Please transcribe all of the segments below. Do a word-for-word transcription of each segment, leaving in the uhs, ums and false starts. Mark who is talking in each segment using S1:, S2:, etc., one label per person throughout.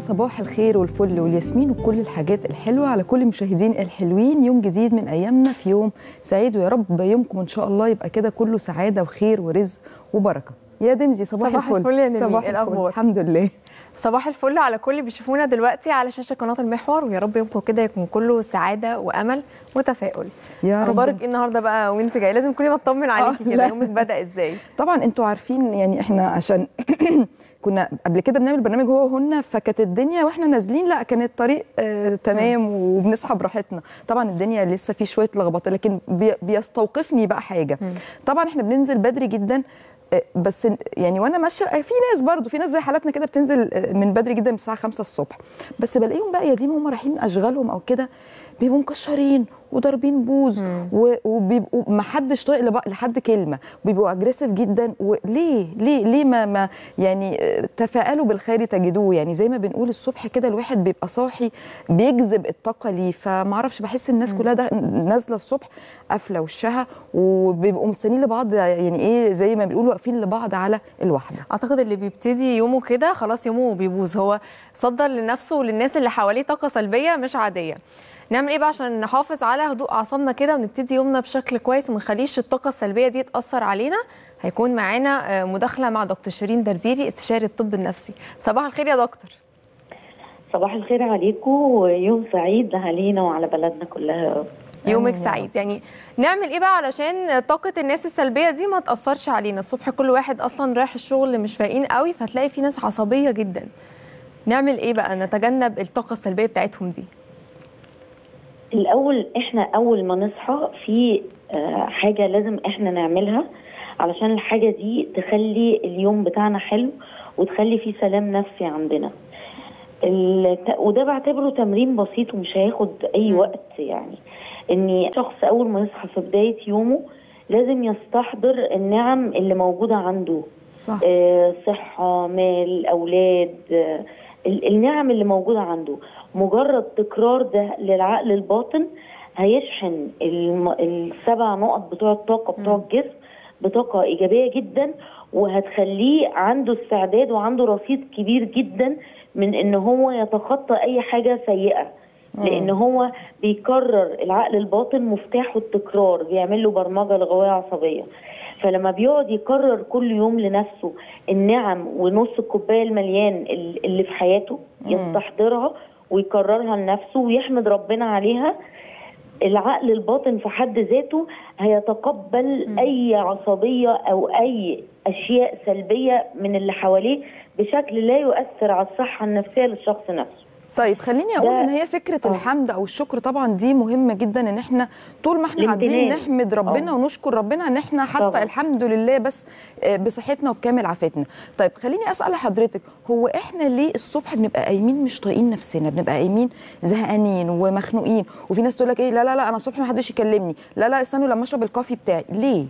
S1: صباح الخير والفل والياسمين وكل الحاجات الحلوة على كل مشاهدين الحلوين. يوم جديد من أيامنا في يوم سعيد، ويا رب يومكم إن شاء الله يبقى كده كله سعادة وخير ورزق وبركة. يا دمجي صباح,
S2: صباح
S1: الفل.
S2: الفل يا نرمين،
S1: صباح
S2: الأخبار؟
S1: الحمد لله.
S2: صباح الفل على كل اللي بيشوفونا دلوقتي على شاشة قناة المحور، ويا رب يومكم كده يكون كله سعادة وأمل وتفاؤل.
S1: يا رب.
S2: أخبارك إيه النهارده بقى وأنت جايه؟ لازم كل ما أطمن عليكي كده، يومك بدأ إزاي؟
S1: طبعا أنتوا عارفين يعني إحنا عشان كنا قبل كده بنعمل برنامج هو وهن، فكانت الدنيا واحنا نازلين لا كان الطريق آه تمام وبنصحى براحتنا. طبعا الدنيا لسه في شويه لخبطه، لكن بي بيستوقفني بقى حاجه. م. طبعا احنا بننزل بدري جدا، آه بس يعني وانا ماشيه في ناس برضو في ناس زي حالاتنا كده بتنزل آه من بدري جدا من الساعه خمسة الصبح، بس بلاقيهم بقى يا ديما هم رايحين اشغالهم او كده بيبقوا مكشرين وضاربين بوز وبيبقوا ما حدش طايق لحد كلمه، وبيبقوا اجريسيف جدا. وليه ليه ليه ما, ما يعني تفاءلوا بالخير تجدوه، يعني زي ما بنقول الصبح كده الواحد بيبقى صاحي بيجذب الطاقه ليه. فما اعرفش، بحس الناس كلها ده نازله الصبح قافله وشها وبيبقوا مستنيين لبعض، يعني ايه زي ما بيقولوا واقفين لبعض على الوحده.
S2: اعتقد اللي بيبتدي يومه كده خلاص يومه بيبوظ، هو صدر لنفسه وللناس اللي حواليه طاقه سلبيه مش عاديه. نعمل ايه بقى عشان نحافظ على هدوء اعصابنا كده ونبتدي يومنا بشكل كويس وما نخليش الطاقه السلبيه دي تاثر علينا؟ هيكون معانا مداخله مع دكتور شيرين درديري استشاري الطب النفسي. صباح الخير يا دكتور.
S3: صباح الخير عليكم ويوم سعيد علينا وعلى بلدنا كلها.
S2: يومك سعيد. يعني نعمل ايه بقى علشان طاقه الناس السلبيه دي ما تاثرش علينا؟ الصبح كل واحد اصلا رايح الشغل مش فايقين قوي، فتلاقي في ناس عصبيه جدا. نعمل ايه بقى نتجنب الطاقه السلبيه بتاعتهم دي؟
S3: الأول إحنا أول ما نصحى في حاجة لازم إحنا نعملها علشان الحاجة دي تخلي اليوم بتاعنا حلو وتخلي فيه سلام نفسي عندنا. وده بعتبره تمرين بسيط ومش هياخد أي وقت، يعني إن شخص أول ما يصحى في بداية يومه لازم يستحضر النعم اللي موجودة عنده.
S1: صح.
S3: آه صحة، مال، أولاد، آه النعم اللي موجودة عنده. مجرد تكرار ده للعقل الباطن هيشحن السبع نقط بتوع الطاقة بتوع الجسم بطاقة إيجابية جدا، وهتخليه عنده استعداد وعنده رصيد كبير جدا من إن هو يتخطى أي حاجة سيئة. لأن هو بيكرر، العقل الباطن مفتاحه التكرار، بيعمل له برمجة لغوية عصبية. فلما بيقعد يكرر كل يوم لنفسه النعم ونص الكوبايه المليان اللي في حياته يستحضرها ويكررها لنفسه ويحمد ربنا عليها، العقل الباطن في حد ذاته هيتقبل مم. اي عصبيه او اي اشياء سلبيه من اللي حواليه بشكل لا يؤثر على الصحه النفسيه للشخص نفسه.
S1: طيب خليني اقول ان هي فكره أوه. الحمد او الشكر طبعا دي مهمه جدا، ان احنا طول ما احنا قاعدين نحمد ربنا أوه. ونشكر ربنا ان احنا حتى طبعا. الحمد لله بس بصحتنا وبكامل عافيتنا. طيب خليني اسال حضرتك، هو احنا ليه الصبح بنبقى قايمين مش طايقين نفسنا، بنبقى قايمين زهقانين ومخنوقين، وفي ناس تقول لك ايه لا لا لا انا الصبح ما حدش يكلمني، لا لا استنوا لما اشرب الكافي بتاعي. ليه؟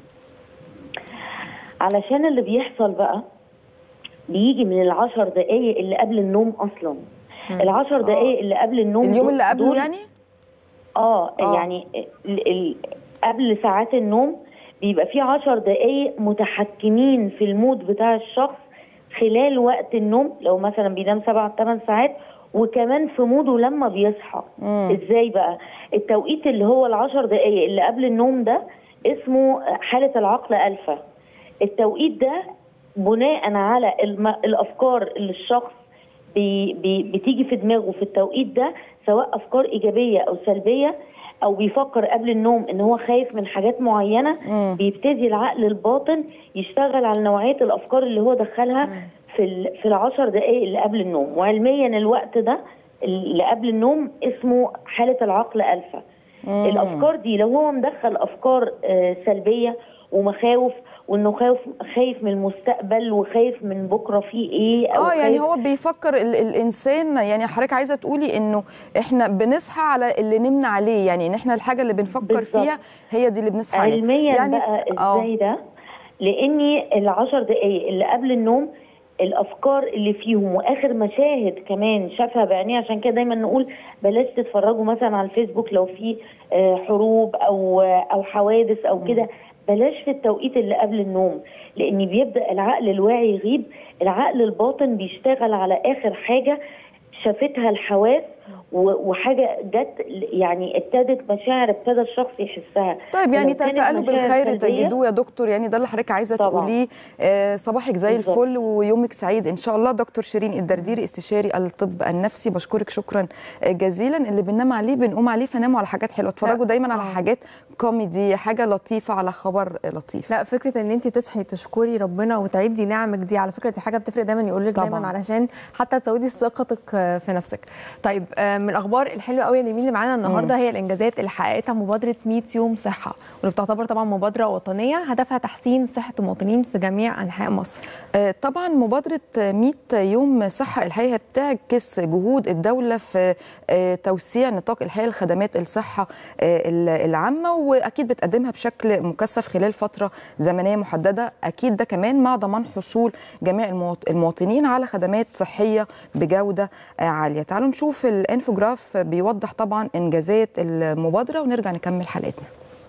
S3: علشان اللي بيحصل بقى بيجي من العشر دقايق اللي قبل النوم اصلا. العشر دقايق اللي قبل النوم
S1: اليوم اللي قبله يعني
S3: اه, آه. يعني ال ال قبل ساعات النوم بيبقى في عشر دقايق متحكمين في المود بتاع الشخص خلال وقت النوم، لو مثلا بينام سبع ثمان ساعات، وكمان في موده لما بيصحى. مم. ازاي بقى؟ التوقيت اللي هو العشر دقايق اللي قبل النوم ده اسمه حالة العقل ألفا. التوقيت ده بناء على الأفكار اللي الشخص بي بي بتيجي في دماغه في التوقيت ده، سواء افكار ايجابيه او سلبيه، او بيفكر قبل النوم ان هو خايف من حاجات معينه. مم. بيبتدي العقل الباطن يشتغل على نوعيه الافكار اللي هو دخلها مم. في في العشر دقائق اللي قبل النوم. وعلميا الوقت ده اللي قبل النوم اسمه حاله العقل الفا. مم. الافكار دي لو هو مدخل افكار آه سلبيه ومخاوف، وانه خايف خايف من المستقبل وخايف من بكره فيه ايه، او
S1: اه يعني هو بيفكر ال الانسان، يعني حضرتك عايزه تقولي انه احنا بنصحى على اللي نمنا عليه، يعني ان احنا الحاجه اللي بنفكر بالزبط. فيها هي دي اللي بنصحى عليها.
S3: علميا يعني بقى ازاي ده؟ لاني العشر دقائق اللي قبل النوم الافكار اللي فيهم واخر مشاهد كمان شافها بعينيه، عشان كده دايما نقول بلاش تتفرجوا مثلا على الفيسبوك لو في حروب او او حوادث او كده، بلاش في التوقيت اللي قبل النوم، لان بيبدا العقل الواعي يغيب، العقل الباطن بيشتغل على اخر حاجه شافتها الحواس وحاجه جت، يعني ابتدت مشاعر ابتدى الشخص يحسها.
S1: طيب يعني تفائلوا بالخير تجدوه يا دكتور، يعني ده اللي حضرتك عايزه تقوليه. آه صباحك زي بالزبط. الفل ويومك سعيد ان شاء الله. دكتور شيرين الدرديري استشاري الطب النفسي، بشكرك شكرا جزيلا. اللي بننام عليه بنقوم عليه، فناموا على حاجات حلوه، اتفرجوا دايما على حاجات كوميدي، حاجه لطيفه، على خبر لطيف.
S2: لا فكره ان انت تصحي تشكري ربنا وتعدي نعمك دي، على فكره دي حاجه بتفرق دايما، يقول لك دايما علشان حتى تزودي ثقتك في نفسك. طيب من الاخبار الحلوه قوي يا نميل اللي معانا النهارده هي الانجازات اللي حققتها مبادره مية يوم صحه، واللي بتعتبر طبعا مبادره وطنيه هدفها تحسين صحه المواطنين في جميع انحاء مصر.
S1: آه طبعا مبادره مية يوم صحه الحقيقه بتعكس جهود الدوله في آه توسيع نطاق الحقيقه لخدمات الصحه آه العامه، واكيد بتقدمها بشكل مكثف خلال فتره زمنيه محدده، اكيد ده كمان مع ضمان حصول جميع المواطنين على خدمات صحيه بجوده آه عاليه. تعالوا نشوف الانفوجراف بيوضح طبعا انجازات المبادره ونرجع نكمل حلقتنا.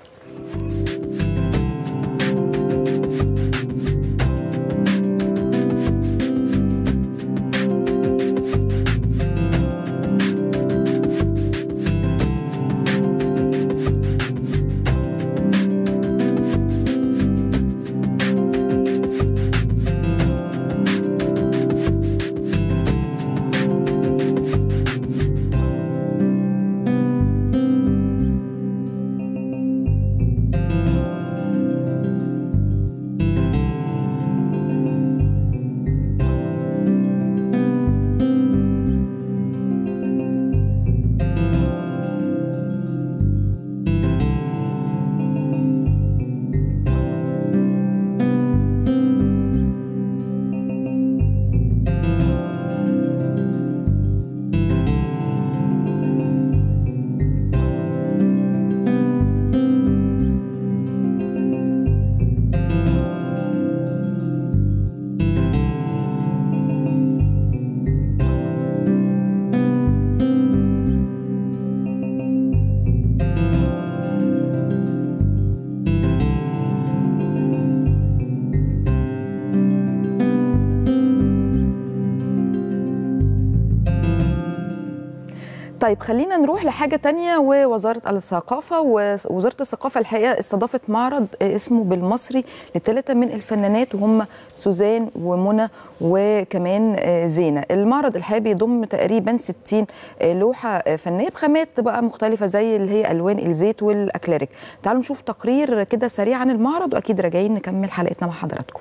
S1: طيب خلينا نروح لحاجة تانية، ووزارة الثقافة. ووزارة الثقافة الحقيقة استضافت معرض اسمه بالمصري لثلاثة من الفنانات، وهم سوزان ومنى وكمان زينة. المعرض الحقيقة بيضم تقريبا ستين لوحة فنية بخامات بقى مختلفة زي اللي هي ألوان الزيت والأكليريك. تعالوا نشوف تقرير كده سريع عن المعرض، وأكيد راجعين نكمل حلقتنا مع حضراتكم.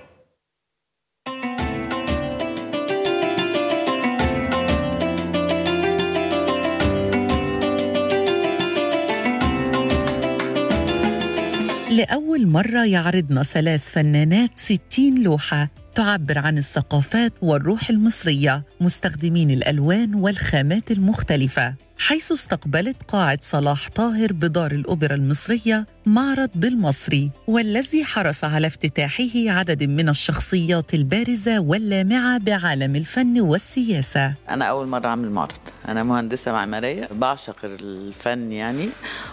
S4: لأول مرة يعرضن ثلاث فنانات ستين لوحة تعبر عن الثقافات والروح المصرية، مستخدمين الألوان والخامات المختلفة، حيث استقبلت قاعة صلاح طاهر بدار الأوبرا المصرية معرض بالمصري، والذي حرص على افتتاحه عدد من الشخصيات البارزة واللامعة بعالم الفن والسياسة.
S5: أنا أول مرة أعمل معرض، أنا مهندسة معمارية، بعشق الفن يعني،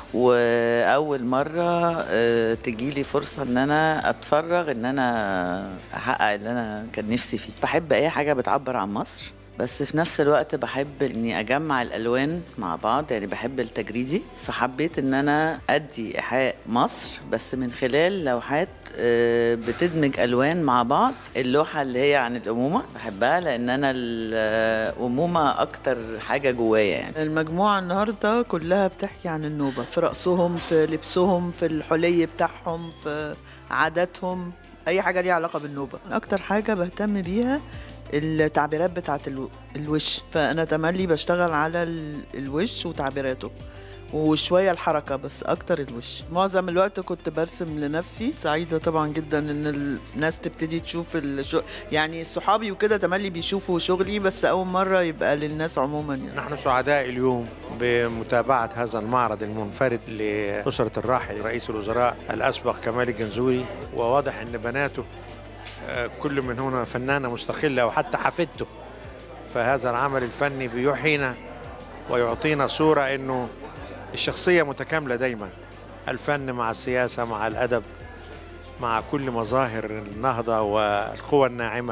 S5: وأول مرة تجيلي فرصة إن أنا أتفرغ، إن أنا أحقق اللي أنا كان نفسي فيه. بحب أي حاجة بتعبر عن مصر، بس في نفس الوقت بحب اني اجمع الالوان مع بعض، يعني بحب التجريدي، فحبيت ان انا ادي ايحاء مصر بس من خلال لوحات بتدمج الوان مع بعض. اللوحه اللي هي عن الامومه بحبها، لان انا الامومه اكتر حاجه جوايا يعني.
S6: المجموعه النهارده كلها بتحكي عن النوبه، في رقصهم، في لبسهم، في الحلي بتاعهم، في عاداتهم، اي حاجه ليها علاقه بالنوبه. اكتر حاجه بهتم بيها التعبيرات بتاعت الوش، فأنا تملي بشتغل على الوش وتعبيراته، وشوية الحركة، بس أكتر الوش. معظم الوقت كنت برسم لنفسي. سعيدة طبعا جدا إن الناس تبتدي تشوف الشغل، يعني صحابي وكده تملي بيشوفوا شغلي، بس أول مرة يبقى للناس عموما يعني.
S7: نحن سعداء اليوم بمتابعة هذا المعرض المنفرد لأسرة الراحل رئيس الوزراء الأسبق كمال الجنزوري، وواضح إن بناته كل من هنا فنانة مستقلة وحتى حفيدته، فهذا العمل الفني بيوحينا ويعطينا صورة إنه الشخصية متكاملة دايما، الفن مع السياسة مع الأدب مع كل مظاهر النهضة والقوى الناعمة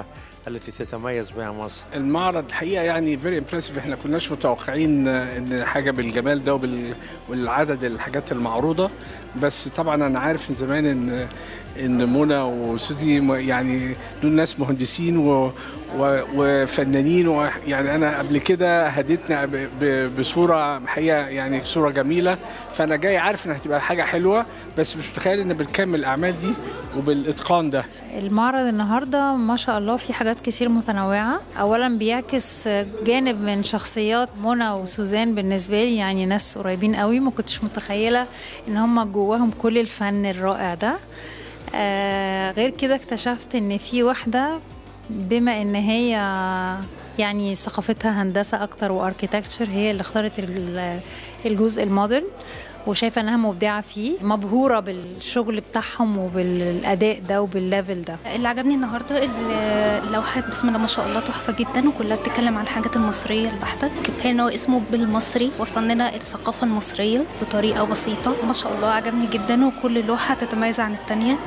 S7: التي تتميز بها مصر.
S8: المعرض الحقيقه يعني فيري امبرسيف، احنا كناش متوقعين ان حاجه بالجمال ده وبال... والعدد الحاجات المعروضه، بس طبعا انا عارف من زمان ان ان منى وسوزي يعني دول ناس مهندسين و... و... وفنانين، ويعني انا قبل كده هديتنا ب... ب... بصوره حقيقه يعني صوره جميله، فانا جاي عارف ان هتبقى حاجه حلوه، بس مش متخيل ان بنكمل الاعمال دي وبالاتقان ده.
S9: المعرض النهارده ما شاء الله في حاجات كتير متنوعه، اولا بيعكس جانب من شخصيات منى وسوزان بالنسبه لي، يعني ناس قريبين قوي، ما كنتش متخيله ان هم جواهم كل الفن الرائع ده. آه غير كده اكتشفت ان في واحده بما ان هي يعني ثقافتها هندسه اكتر واركيتكتشر، هي اللي اختارت الجزء المودرن، وشايفه انها مبدعه فيه، مبهوره بالشغل بتاعهم وبالاداء ده وبالليفل ده.
S10: اللي عجبني النهارده اللوحات بسم الله ما شاء الله تحفه جدا، وكلها بتتكلم عن الحاجات المصريه البحته، كفايه ان هو اسمه بالمصري وصل لنا الثقافه المصريه بطريقه بسيطه ما شاء الله. عجبني جدا، وكل لوحه تتميز عن الثانيه.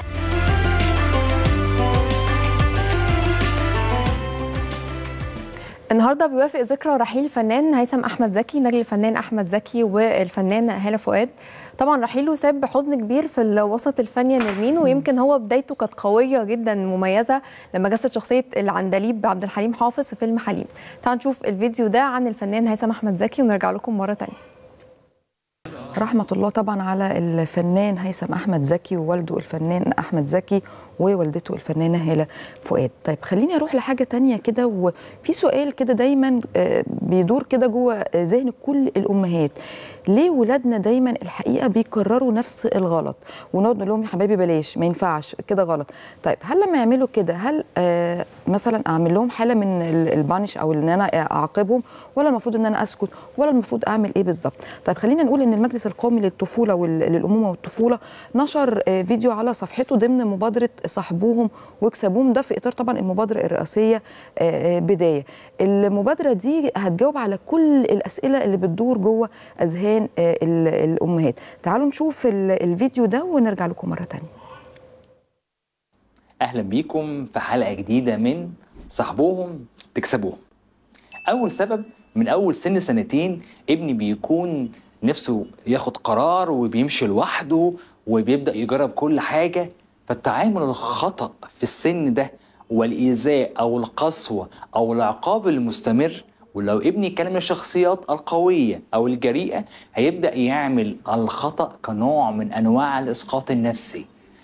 S2: النهارده بيوافق ذكرى رحيل الفنان هيثم احمد زكي، نجل الفنان احمد زكي والفنان هالة فؤاد. طبعا رحيله ساب حزن كبير في الوسط الفني نرمين، ويمكن هو بدايته كانت قويه جدا مميزه لما جسد شخصيه العندليب عبد الحليم حافظ في فيلم حليم. تعالوا نشوف الفيديو ده عن الفنان هيثم احمد زكي ونرجع لكم مره ثانيه.
S1: رحمة الله طبعا على الفنان هيثم أحمد زكي ووالده الفنان أحمد زكي ووالدته الفنانة هالة فؤاد. طيب خليني أروح لحاجة تانية كده، وفي سؤال كده دايما بيدور كده جوه ذهن كل الأمهات، ليه ولادنا دايما الحقيقة بيكرروا نفس الغلط ونقعد نقول لهم يا حبايبي بلاش، ما ينفعش كده غلط. طيب هل لما يعملوا كده هل آه مثلا أعمل لهم حالة من البانش أو إن أنا أعاقبهم، ولا المفروض إن أنا أسكت، ولا المفروض أعمل إيه بالظبط؟ طيب خلينا نقول إن المجلس القومي للطفولة وللأمومة والطفولة نشر آه فيديو على صفحته ضمن مبادرة صاحبوهم واكسبوهم، ده في إطار طبعا المبادرة الرئاسية آه بداية. المبادرة دي هتجاوب على كل الأسئلة اللي بتدور جوه أذهان الأمهات. تعالوا نشوف الفيديو ده ونرجع لكم مرة تانية.
S11: أهلا بيكم في حلقة جديدة من صاحبوهم تكسبوهم. أول سبب، من أول سن سنتين ابني بيكون نفسه ياخد قرار وبيمشي لوحده وبيبدأ يجرب كل حاجة، فالتعامل الخطأ في السن ده والإيذاء أو القسوة أو العقاب المستمر، ولو ابني كان من الشخصيات القوية أو الجريئة هيبدأ يعمل الخطأ كنوع من أنواع الإسقاط النفسي.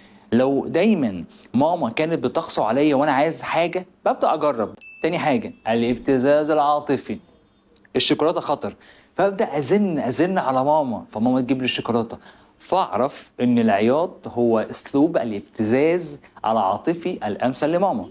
S11: لو دايما ماما كانت بتقسو عليا وأنا عايز حاجة ببدأ أجرب. تاني حاجة الابتزاز العاطفي، الشوكولاتة خطر، فأبدأ أزن أزن على ماما فماما تجيب لي الشوكولاتة، فأعرف إن العياط هو أسلوب الابتزاز العاطفي الأمثل لماما.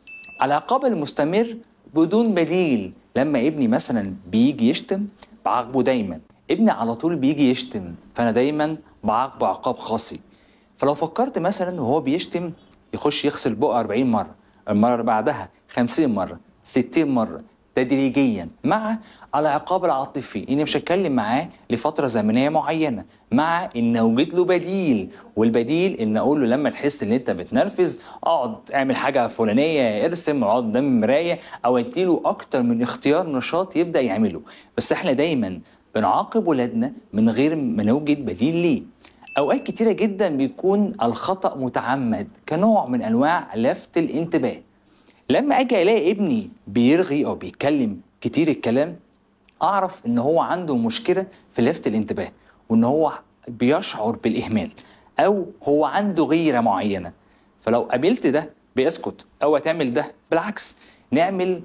S11: العقاب المستمر بدون بديل، لما ابني مثلا بيجي يشتم بعاقبه دايما، ابني على طول بيجي يشتم فانا دايما بعاقبه عقاب قاسي. فلو فكرت مثلا وهو بيشتم يخش يغسل بقه أربعين مره، المره اللي بعدها خمسين مره، ستين مره، تدريجيا مع العقاب العاطفي اني مش هتكلم معاه لفتره زمنيه معينه، مع ان اوجد له بديل، والبديل ان اقول له لما تحس ان انت بتنرفز اقعد اعمل حاجه فلانيه، ارسم، اقعد قدام المرايه، او اديله اكتر من اختيار نشاط يبدا يعمله. بس احنا دايما بنعاقب ولادنا من غير ما نوجد بديل ليه. اوقات كتيره جدا بيكون الخطا متعمد كنوع من انواع لفت الانتباه. لما اجي الاقي ابني بيرغي او بيتكلم كتير الكلام، اعرف ان هو عنده مشكله في لفت الانتباه، وان هو بيشعر بالاهمال، او هو عنده غيره معينه. فلو قابلت ده بيسكت، او هتعمل ده بالعكس، نعمل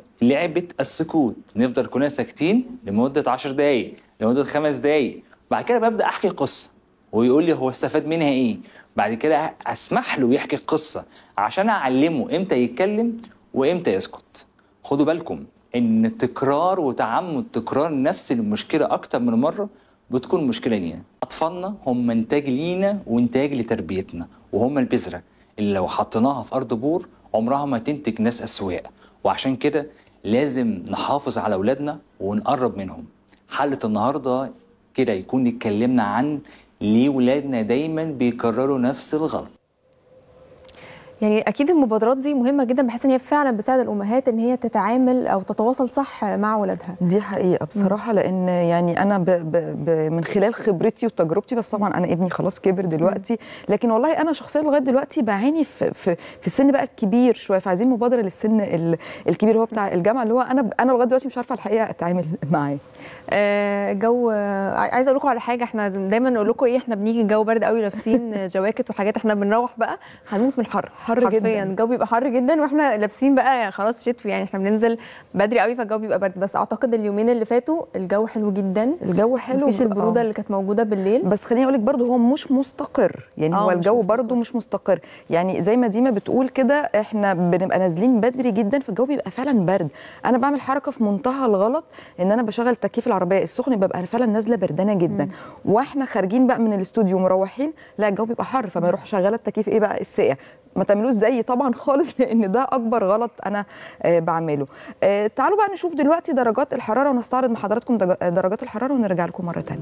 S11: لعبه السكوت، نفضل كلنا ساكتين لمده عشر دقائق، لمده خمس دقائق، بعد كده ببدا احكي قصه ويقول لي هو استفاد منها ايه، بعد كده اسمح له يحكي القصه عشان اعلمه امتى يتكلم وامتى يسكت. خدوا بالكم ان تكرار وتعمد تكرار نفس المشكله اكتر من مره بتكون مشكله لينا. اطفالنا هم انتاج لينا وانتاج لتربيتنا، وهم البذره اللي لو حطيناها في ارض بور عمرها ما تنتج ناس اسواق، وعشان كده لازم نحافظ على اولادنا ونقرب منهم. حلقه النهارده كده يكون اتكلمنا عن ليه ولادنا دايما بيكرروا نفس الغلط.
S2: يعني اكيد المبادرات دي مهمه جدا، بحس ان هي فعلا بتساعد الامهات ان هي تتعامل او تتواصل صح مع ولادها.
S1: دي حقيقه بصراحه، لان يعني انا ب ب ب من خلال خبرتي وتجربتي، بس طبعا انا ابني خلاص كبر دلوقتي، لكن والله انا شخصيا لغايه دلوقتي بعاني في في, في السن بقى الكبير شويه، فعايزين مبادره للسن الكبير هو بتاع الجامعه، اللي هو انا انا لغايه دلوقتي مش عارفه الحقيقه اتعامل معاه.
S2: الجو آه عايزه اقول لكم على حاجه، احنا دايما نقول لكم ايه، احنا بنيجي الجو برد قوي لابسين جواكت وحاجات، احنا بنروح بقى هنموت من الحر،
S1: حر
S2: حرفيا
S1: جدا،
S2: الجو بيبقى حر جدا واحنا لابسين بقى خلاص شتوي، يعني احنا بننزل بدري قوي فالجو بيبقى برد. بس اعتقد اليومين اللي فاتوا الجو حلو جدا،
S1: الجو حلو،
S2: مفيش البروده اللي كانت موجوده بالليل.
S1: بس خليني اقول لك برده هو مش مستقر، يعني هو الجو برده مش مستقر، يعني زي ما ديما بتقول كده احنا بنبقى نازلين بدري جدا فالجو بيبقى فعلا برد. انا بعمل حركه في منتهى الغلط، ان انا بشغل تكييف العربيه السخن، ببقى فعلا نازله بردانه جدا، مم. واحنا خارجين بقى من الاستوديو مروحين لا الجو بيبقى حر، فما اروح شغاله التكييف ايه بقى الساقع. ما تعملوش زيي طبعا خالص، لان ده اكبر غلط انا آه بعمله. آه تعالوا بقى نشوف دلوقتي درجات الحراره ونستعرض مع حضراتكم درجات الحراره ونرجع لكم مره ثانيه.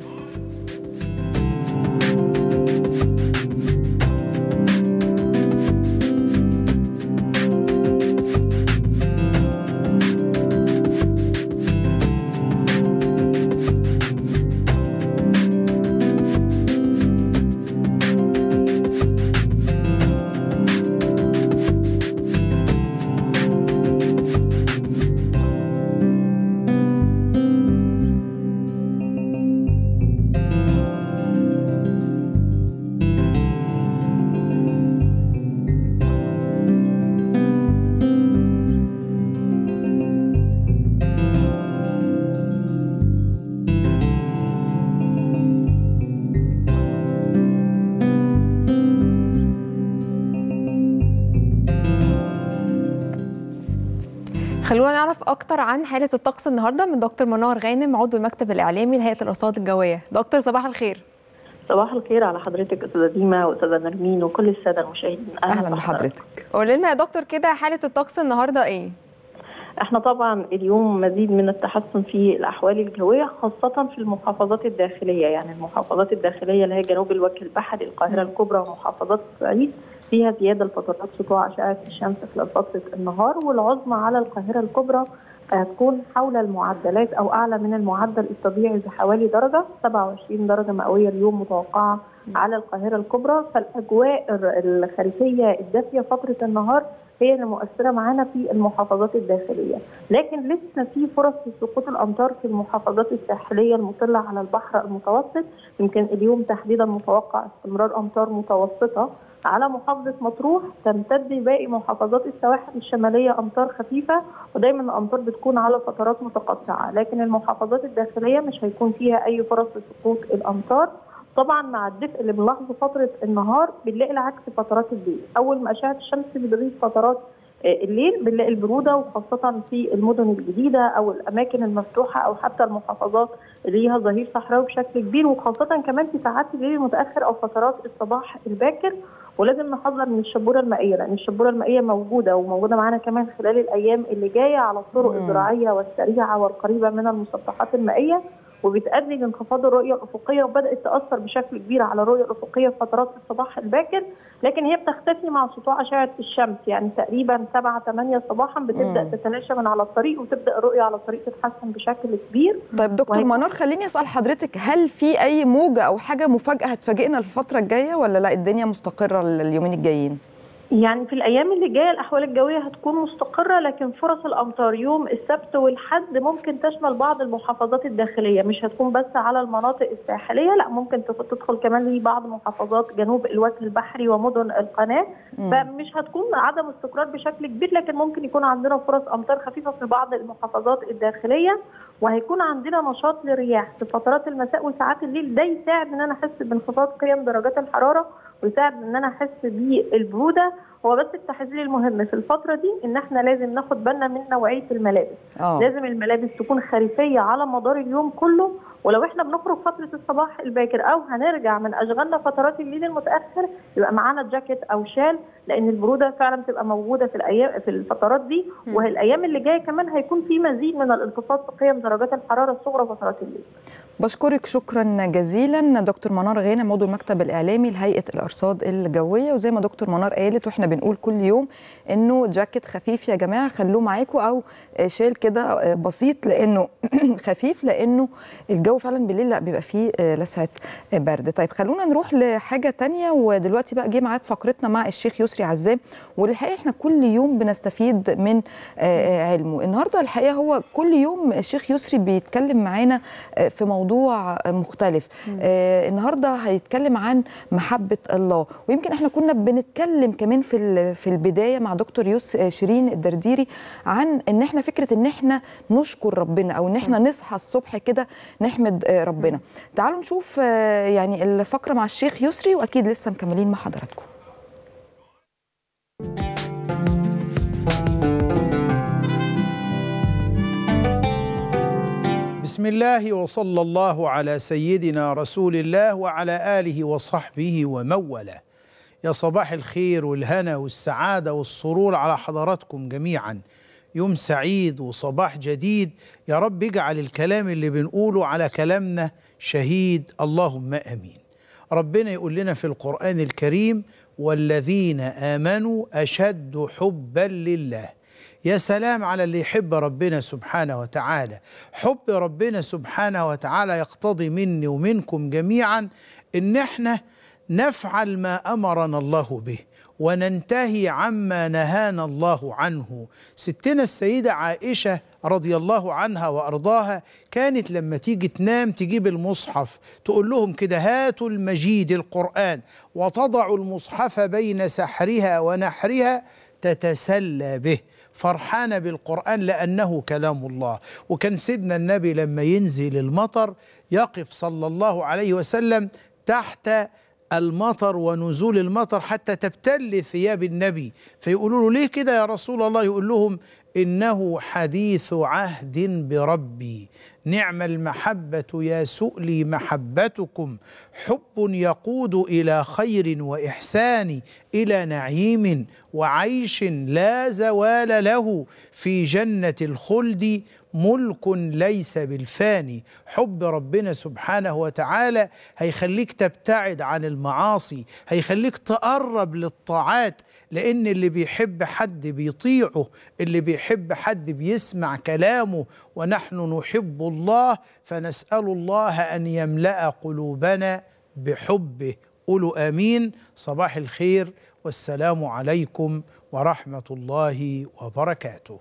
S2: خلونا نعرف اكتر عن حاله الطقس النهارده من دكتور منار غانم، عضو المكتب الاعلامي لهيئه الارصاد الجويه. دكتور صباح الخير.
S12: صباح الخير على حضرتك استاذه ديما واستاذه نرمين وكل الساده المشاهدين.
S1: اهلا بحضرتك.
S2: قولي لنا يا دكتور كده حاله الطقس النهارده ايه؟
S12: احنا طبعا اليوم مزيد من التحسن في الاحوال الجويه، خاصه في المحافظات الداخليه، يعني المحافظات الداخليه اللي هي جنوب الوجه البحري، القاهره الكبرى ومحافظات الصعيد فيها زياده لفترات سطوع اشعه الشمس خلال فتره النهار، والعظمى على القاهره الكبرى هتكون حول المعدلات او اعلى من المعدل الطبيعي بحوالي درجه، سبعة وعشرين درجه مئويه اليوم متوقعه على القاهره الكبرى. فالاجواء الخريفيه الدافيه فتره النهار هي اللي مؤثره معانا في المحافظات الداخليه، لكن لسه في فرص لسقوط الامطار في المحافظات الساحليه المطله على البحر المتوسط. يمكن اليوم تحديدا متوقع استمرار امطار متوسطه على محافظه مطروح، تمتد باقي محافظات السواحل الشماليه امطار خفيفه، ودايما الامطار بتكون على فترات متقطعه، لكن المحافظات الداخليه مش هيكون فيها اي فرص لسقوط الامطار. طبعا مع الدفء اللي بنلاحظه فتره النهار بنلاقي العكس فترات الليل، اول ما اشعه الشمس بتغيب فترات الليل بنلاقي البروده، وخاصه في المدن الجديده او الاماكن المفتوحه او حتى المحافظات اللي ليها ظهير صحراوي بشكل كبير، وخاصه كمان في ساعات الليل المتاخر او فترات الصباح الباكر. ولازم نحذر من الشبوره المائيه، لان الشبوره المائيه موجوده وموجوده معانا كمان خلال الايام اللي جايه على الطرق الزراعيه والسريعه والقريبه من المسطحات المائيه، وبتؤدي لانخفاض الرؤيه الافقيه، وبدات تاثر بشكل كبير على الرؤيه الافقيه في فترات الصباح الباكر، لكن هي بتختفي مع سطوع اشعه الشمس، يعني تقريبا سبعة ثمانية صباحا بتبدا مم. تتلاشى من على الطريق، وتبدا الرؤيه على الطريق تتحسن بشكل كبير.
S1: طيب دكتور وهي... منار، خليني اسال حضرتك، هل في اي موجه او حاجه مفاجاه هتفاجئنا الفتره الجايه، ولا لا الدنيا مستقره اليومين الجايين؟
S12: يعني في الايام اللي جايه الاحوال الجويه هتكون مستقره، لكن فرص الامطار يوم السبت والحد ممكن تشمل بعض المحافظات الداخليه، مش هتكون بس على المناطق الساحليه، لا ممكن تدخل كمان لبعض محافظات جنوب الوجه البحري ومدن القناه. مم. فمش هتكون عدم استقرار بشكل كبير، لكن ممكن يكون عندنا فرص امطار خفيفه في بعض المحافظات الداخليه، وهيكون عندنا نشاط للرياح في فترات المساء وساعات الليل. ده يساعد ان انا احس بانخفاض قيم درجات الحراره، ويساعد ان انا احس بالبروده. هو بس التحذير المهم في الفتره دي ان احنا لازم ناخد بالنا من نوعيه الملابس. أوه. لازم الملابس تكون خريفيه على مدار اليوم كله، ولو احنا بنخرج فتره الصباح الباكر او هنرجع من اشغالنا فترات الليل المتاخر يبقى معانا جاكيت او شال، لان البروده فعلا بتبقى موجوده في الايام في الفترات دي، والايام اللي جايه كمان هيكون في مزيد من الانخفاض في قيم درجات الحراره الصغرى فترات الليل.
S1: بشكرك شكرا جزيلا دكتور منار غانم عضو المكتب الاعلامي لهيئه الارصاد الجويه. وزي ما دكتور منار قالت واحنا بنقول كل يوم انه جاكيت خفيف يا جماعه خلوه معاكم، او شال كده بسيط لانه خفيف، لانه الجو فعلا بالليل لا بيبقى فيه لسعه برد. طيب خلونا نروح لحاجه ثانيه، ودلوقتي بقى جه ميعاد فقرتنا مع الشيخ يسري عزام، والحقيقه احنا كل يوم بنستفيد من علمه. النهارده الحقيقه هو كل يوم الشيخ يسري بيتكلم معانا في موضوع موضوع مختلف. آه النهارده هيتكلم عن محبه الله، ويمكن احنا كنا بنتكلم كمان في في البدايه مع دكتور يوس شيرين الدرديري عن ان احنا فكره ان احنا نشكر ربنا، او ان احنا نصحى الصبح كده نحمد آه ربنا. تعالوا نشوف آه يعني الفقره مع الشيخ يسري، واكيد لسه مكملين مع حضراتكم.
S13: بسم الله وصلى الله على سيدنا رسول الله وعلى آله وصحبه ومن والاه. يا صباح الخير والهنا والسعادة والسرور على حضراتكم جميعا. يوم سعيد وصباح جديد، يا رب اجعل الكلام اللي بنقوله على كلامنا شهيد، اللهم آمين. ربنا يقول لنا في القرآن الكريم: والذين آمنوا أشد حبا لله. يا سلام على اللي يحب ربنا سبحانه وتعالى. حب ربنا سبحانه وتعالى يقتضي مني ومنكم جميعا ان احنا نفعل ما امرنا الله به وننتهي عما نهانا الله عنه. ستنا السيدة عائشة رضي الله عنها وأرضاها كانت لما تيجي تنام تجيب المصحف، تقول لهم كده: هاتوا المجيد القرآن، وتضع المصحف بين سحرها ونحرها تتسلى به، فرحانة بالقرآن لأنه كلام الله. وكان سيدنا النبي لما ينزل المطر يقف صلى الله عليه وسلم تحت المطر ونزول المطر حتى تبتل ثياب النبي، فيقولوا له: ليه كده يا رسول الله؟ يقول لهم: إنه حديث عهد بربي، نعم المحبة يا سؤلي محبتكم، حب يقود إلى خير وإحسان، إلى نعيم وعيش لا زوال له، في جنة الخلد ملك ليس بالفاني. حب ربنا سبحانه وتعالى هيخليك تبتعد عن المعاصي، هيخليك تقرب للطاعات، لأن اللي بيحب حد بيطيعه، اللي بيحب حد بيسمع كلامه. ونحن نحب الله، فنسأل الله أن يملأ قلوبنا بحبه. قولوا آمين. صباح الخير والسلام عليكم ورحمة الله وبركاته.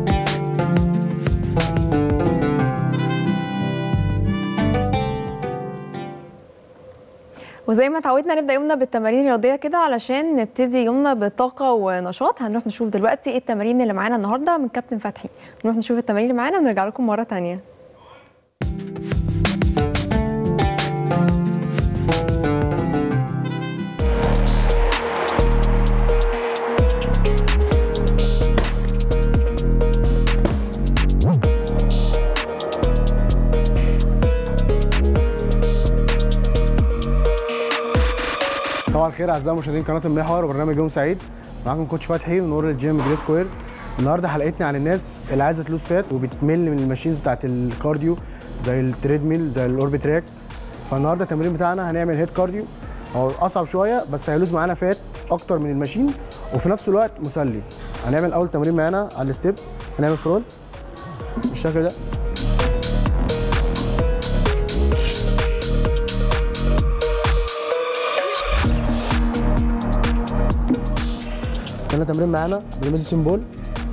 S2: وزي ما اتعودنا نبدا يومنا بالتمارين الرياضيه كده علشان نبتدي يومنا بطاقه ونشاط. هنروح نشوف دلوقتي ايه التمارين اللي معانا النهارده من كابتن فتحي. نروح نشوف التمارين اللي معانا ونرجع لكم مره ثانيه.
S14: صباح الخير اعزائي مشاهدين قناه المحور وبرنامج يوم سعيد. معاكم كوتش فتحي من نور الجيم جري سكوير. النهارده حلقتنا عن الناس اللي عايزه تلوز فات وبتمل من الماشينز بتاعت الكارديو زي التريد ميل زي الاوربي تراك. فالنهارده التمرين بتاعنا هنعمل هيد كارديو، هو اصعب شويه بس هيلوز معانا فات اكتر من الماشين وفي نفس الوقت مسلي. هنعمل اول تمرين معانا على الستيب، هنعمل فرونت بالشكل ده، تاني تمرين معانا بالميديسين بول،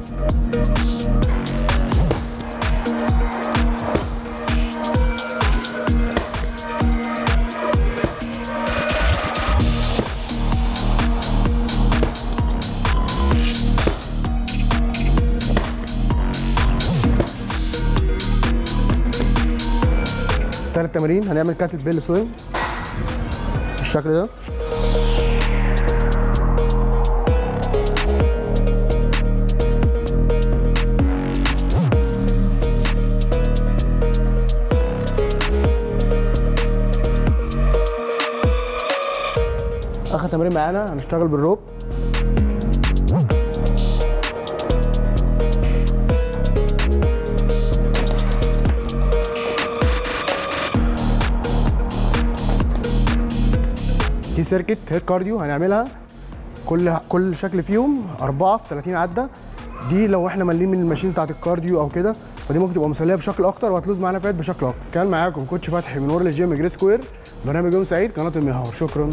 S14: تالت تمرين هنعمل كاتل بيل سوينج بالشكل ده، اخر تمرين معانا هنشتغل بالروب سيركت هيد كارديو هنعملها كل كل شكل فيهم أربعة في ثلاثين عدة. دي لو احنا مالين من الماشين بتاعت الكارديو او كده، فدي ممكن تبقى مسليه بشكل اكتر وهتلوز معانا فات بشكل اكتر. كان معاكم كوتش فتحي من ورا الجيم جري سكوير، برنامج يوم سعيد، قناه المحور. شكرا.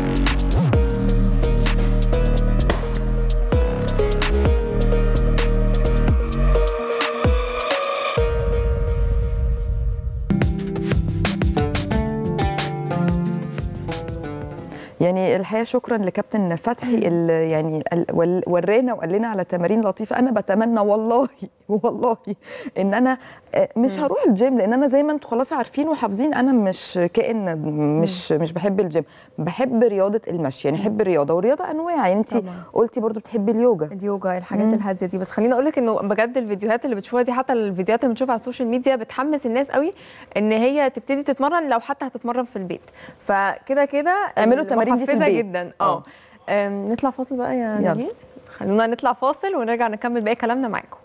S1: يعني الحقيقه شكرا لكابتن فتحي اللي يعني ورانا وقال لنا على تمارين لطيفه. انا بتمنى والله والله ان انا مش هروح الجيم، لان انا زي ما انتم خلاص عارفين وحافظين انا مش كائن مش مش بحب الجيم، بحب رياضه المشي. يعني احب الرياضه، والرياضه انواع. يعني انت قلتي برضو بتحبي اليوجا.
S2: اليوجا الحاجات الهاديه دي. بس خليني اقول لك انه بجد الفيديوهات اللي بتشوفها دي، حتى الفيديوهات اللي بنشوفها على السوشيال ميديا، بتحمس الناس قوي ان هي تبتدي تتمرن، لو حتى هتتمرن في البيت. فكده كده
S1: اعملوا التمارين دي في البيت
S2: جدا. اه نطلع فاصل بقى يا نبيل. خلونا نطلع فاصل ونرجع نكمل باقي كلامنا معاكم.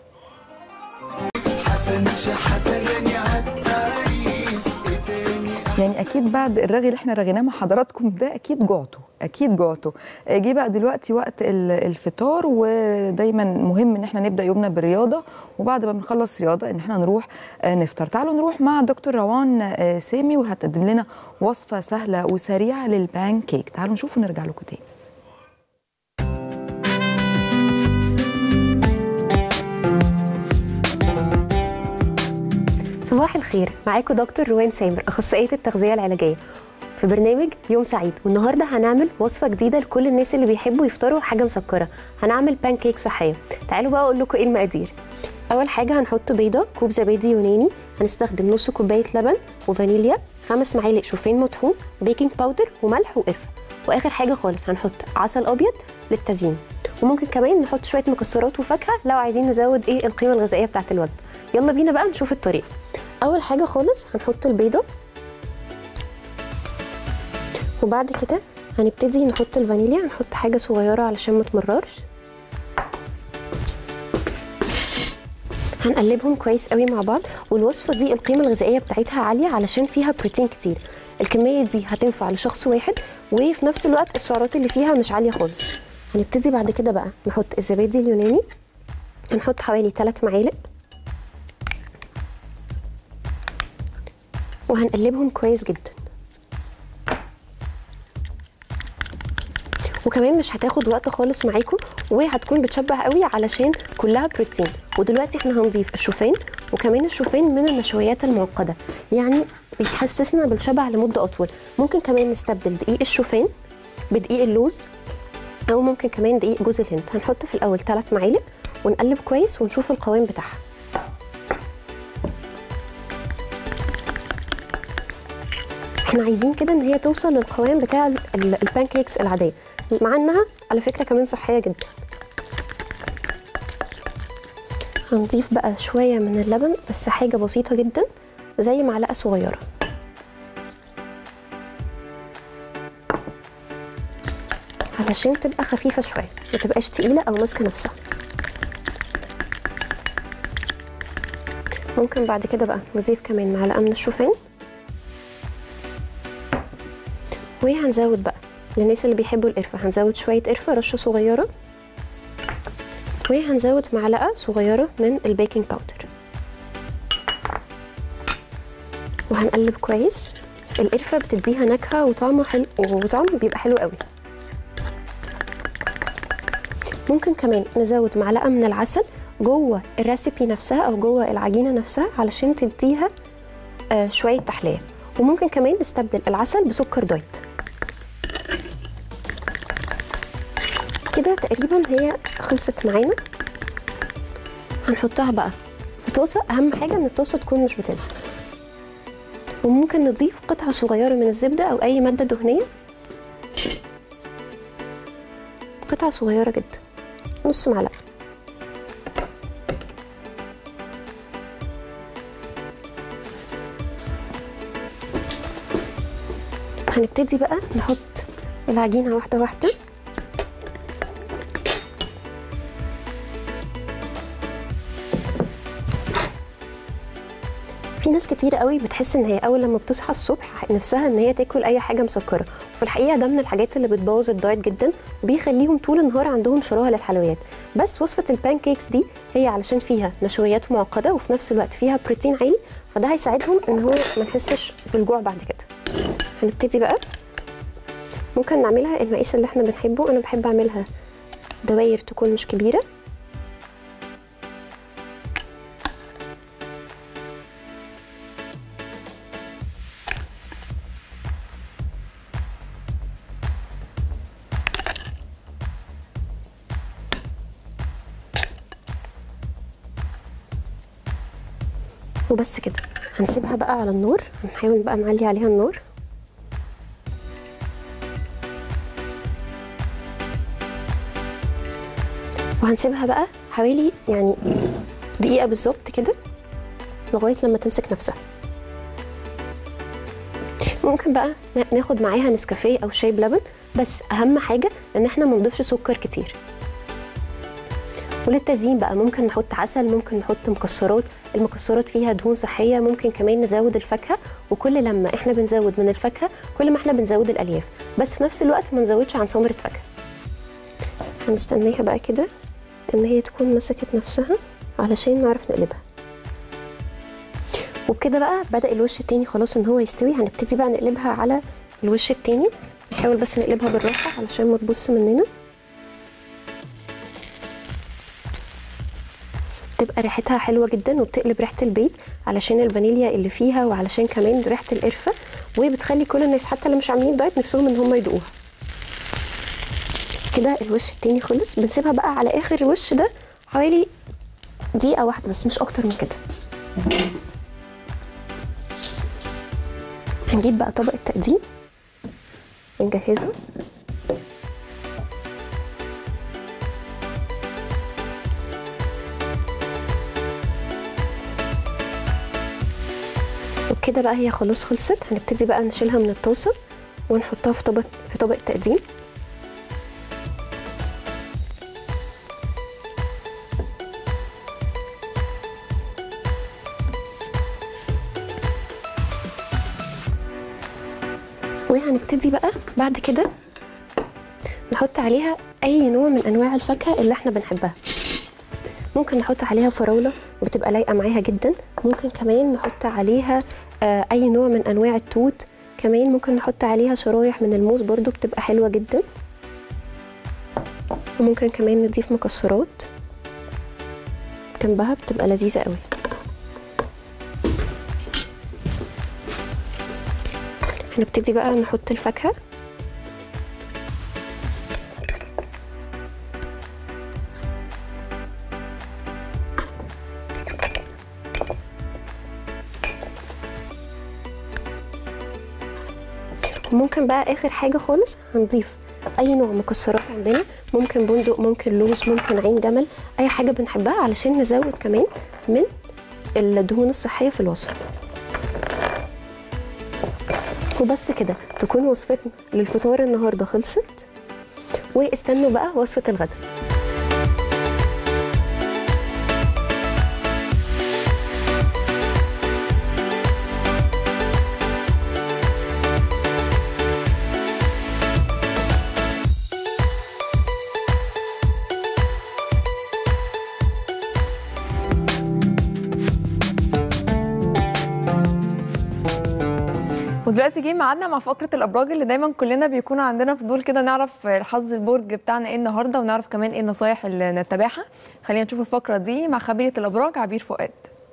S1: يعني اكيد بعد الرغي اللي احنا رغيناه مع حضراتكم ده اكيد جعتوا، اكيد جعتوا. جه بقى دلوقتي وقت الفطار، ودايما مهم ان احنا نبدا يومنا بالرياضه، وبعد ما بنخلص رياضه ان احنا نروح نفطر. تعالوا نروح مع دكتور روان سامي، وهتقدم لنا وصفه سهله وسريعه للبان كيك. تعالوا نشوف ونرجع لكم تاني.
S15: صباح الخير، معاكم دكتور روان سامر، اخصائيه التغذيه العلاجيه في برنامج يوم سعيد. والنهارده هنعمل وصفه جديده لكل الناس اللي بيحبوا يفطروا حاجه مسكره. هنعمل بان كيك صحيه. تعالوا بقى اقول لكم ايه المقادير. اول حاجه هنحط بيضه، كوب زبادي يوناني، هنستخدم نص كوبايه لبن وفانيليا، خمس معالق شوفان مطحون، بيكنج باودر وملح وقرفه. واخر حاجه خالص هنحط عسل ابيض للتزيين، وممكن كمان نحط شويه مكسرات وفاكهه لو عايزين نزود ايه القيمه الغذائيه بتاعه الوجبه. يلا بينا بقى نشوف الطريقه. اول حاجه خالص هنحط البيضه، وبعد كده هنبتدي نحط الفانيليا. هنحط حاجه صغيره علشان ما تمررش. هنقلبهم كويس قوي مع بعض. والوصفه دي القيمه الغذائيه بتاعتها عاليه علشان فيها بروتين كتير. الكميه دي هتنفع لشخص واحد، وفي نفس الوقت السعرات اللي فيها مش عاليه خالص. هنبتدي بعد كده بقى نحط الزبادي اليوناني. هنحط حوالي ثلاث معالق، وهنقلبهم كويس جدا. وكمان مش هتاخد وقت خالص معاكم، وهتكون بتشبع قوي علشان كلها بروتين. ودلوقتي احنا هنضيف الشوفان، وكمان الشوفان من النشويات المعقده، يعني بيحسسنا بالشبع لمده اطول. ممكن كمان نستبدل دقيق الشوفان بدقيق اللوز، او ممكن كمان دقيق جوز الهند. هنحط في الاول ثلاث معالق ونقلب كويس ونشوف القوام بتاعها. احنا عايزين كده ان هي توصل للقوام بتاع البان كيكس العاديه، مع انها على فكره كمان صحيه جدا. هنضيف بقى شويه من اللبن، بس حاجه بسيطه جدا زي معلقه صغيره، علشان تبقى خفيفه شويه، ما تبقاش تقيله او ماسكه نفسها. ممكن بعد كده بقى نضيف كمان معلقه من الشوفان، وهنزود بقى للناس اللي بيحبوا القرفه هنزود شويه قرفه رشه صغيره، وهنزود معلقه صغيره من البيكنج باودر، وهنقلب كويس. القرفه بتديها نكهه وطعم حلو، وطعم بيبقى حلو قوي. ممكن كمان نزود معلقه من العسل جوه الريسيبي نفسها او جوه العجينه نفسها علشان تديها آه شويه تحليه. وممكن كمان نستبدل العسل بسكر دايت. كده تقريبا هي خلصت معانا. هنحطها بقى في طاسه. اهم حاجه ان الطاسه تكون مش بتلزق. وممكن نضيف قطعه صغيره من الزبده او اي ماده دهنيه، قطعه صغيره جدا، نص معلقه. هنبتدي بقى نحط العجينه واحده واحده. في ناس كتير قوي بتحس ان هي اول لما بتصحى الصبح نفسها ان هي تاكل اي حاجه مسكره، وفي الحقيقه ده من الحاجات اللي بتبوظ الدايت جدا وبيخليهم طول النهار عندهم شراهه للحلويات. بس وصفه البانكيكس دي هي علشان فيها نشويات معقده وفي نفس الوقت فيها بروتين عالي، فده هيساعدهم ان هو ما نحسش بالجوع بعد كده. هنبتدي بقى، ممكن نعملها المقاس اللي احنا بنحبه. انا بحب اعملها دواير تكون مش كبيره، وبس كده. هنسيبها بقى على النار، هنحاول بقى نعلي عليها النار. وهنسيبها بقى حوالي يعني دقيقة بالظبط كده لغاية لما تمسك نفسها. ممكن بقى ناخد معاها نسكافيه او شاي بلبن، بس اهم حاجة ان احنا ما نضيفش سكر كتير. وللتزيين بقى ممكن نحط عسل، ممكن نحط مكسرات، المكسرات فيها دهون صحيه، ممكن كمان نزود الفاكهه، وكل لما احنا بنزود من الفاكهه كل ما احنا بنزود الالياف، بس في نفس الوقت ما نزودش عن ثمره فاكهه. هنستناها بقى كده ان هي تكون مسكت نفسها علشان نعرف نقلبها. وبكده بقى بدا الوش التاني خلاص ان هو يستوي. هنبتدي بقى نقلبها على الوش التاني، نحاول بس نقلبها بالراحه علشان ما تبص مننا. بتبقى ريحتها حلوه جدا وبتقلب ريحه البيت علشان الفانيليا اللي فيها وعلشان كمان ريحه القرفه، وبتخلي كل الناس حتى اللي مش عاملين دايت نفسهم ان هم يدوقوها. كده الوش التاني خلص. بنسيبها بقى على اخر الوش ده حوالي دقيقه واحده بس، مش اكتر من كده. هنجيب بقى طبق التقديم نجهزه. وبكده بقى هي خلاص خلصت. هنبتدي بقى نشيلها من الطاسه ونحطها في طبق في طبق التقديم. وهنبتدي بقى بعد كده نحط عليها اي نوع من انواع الفاكهه اللي احنا بنحبها. ممكن نحط عليها فراوله بتبقى لايقه معاها جدا، ممكن كمان نحط عليها آه اي نوع من انواع التوت، كمان ممكن نحط عليها شرايح من الموز برضو بتبقى حلوه جدا، وممكن كمان نضيف مكسرات جنبها بتبقى لذيذه قوي. هنبتدي بقى نحط الفاكهه. ممكن بقى اخر حاجه خالص هنضيف اي نوع مكسرات عندنا، ممكن بندق، ممكن لوز، ممكن عين جمل، اي حاجه بنحبها علشان نزود كمان من الدهون الصحيه في الوصفه. وبس كده تكون وصفتنا للفطار النهارده خلصت، واستنوا بقى وصفه الغداء.
S2: ودلوقتي جه ميعادنا مع فقره الابراج اللي دايما كلنا بيكون عندنا فضول كده نعرف حظ البرج بتاعنا ايه النهارده، ونعرف كمان ايه النصايح اللي نتبعها. خلينا نشوف الفقره دي مع خبيره الابراج عبير فؤاد.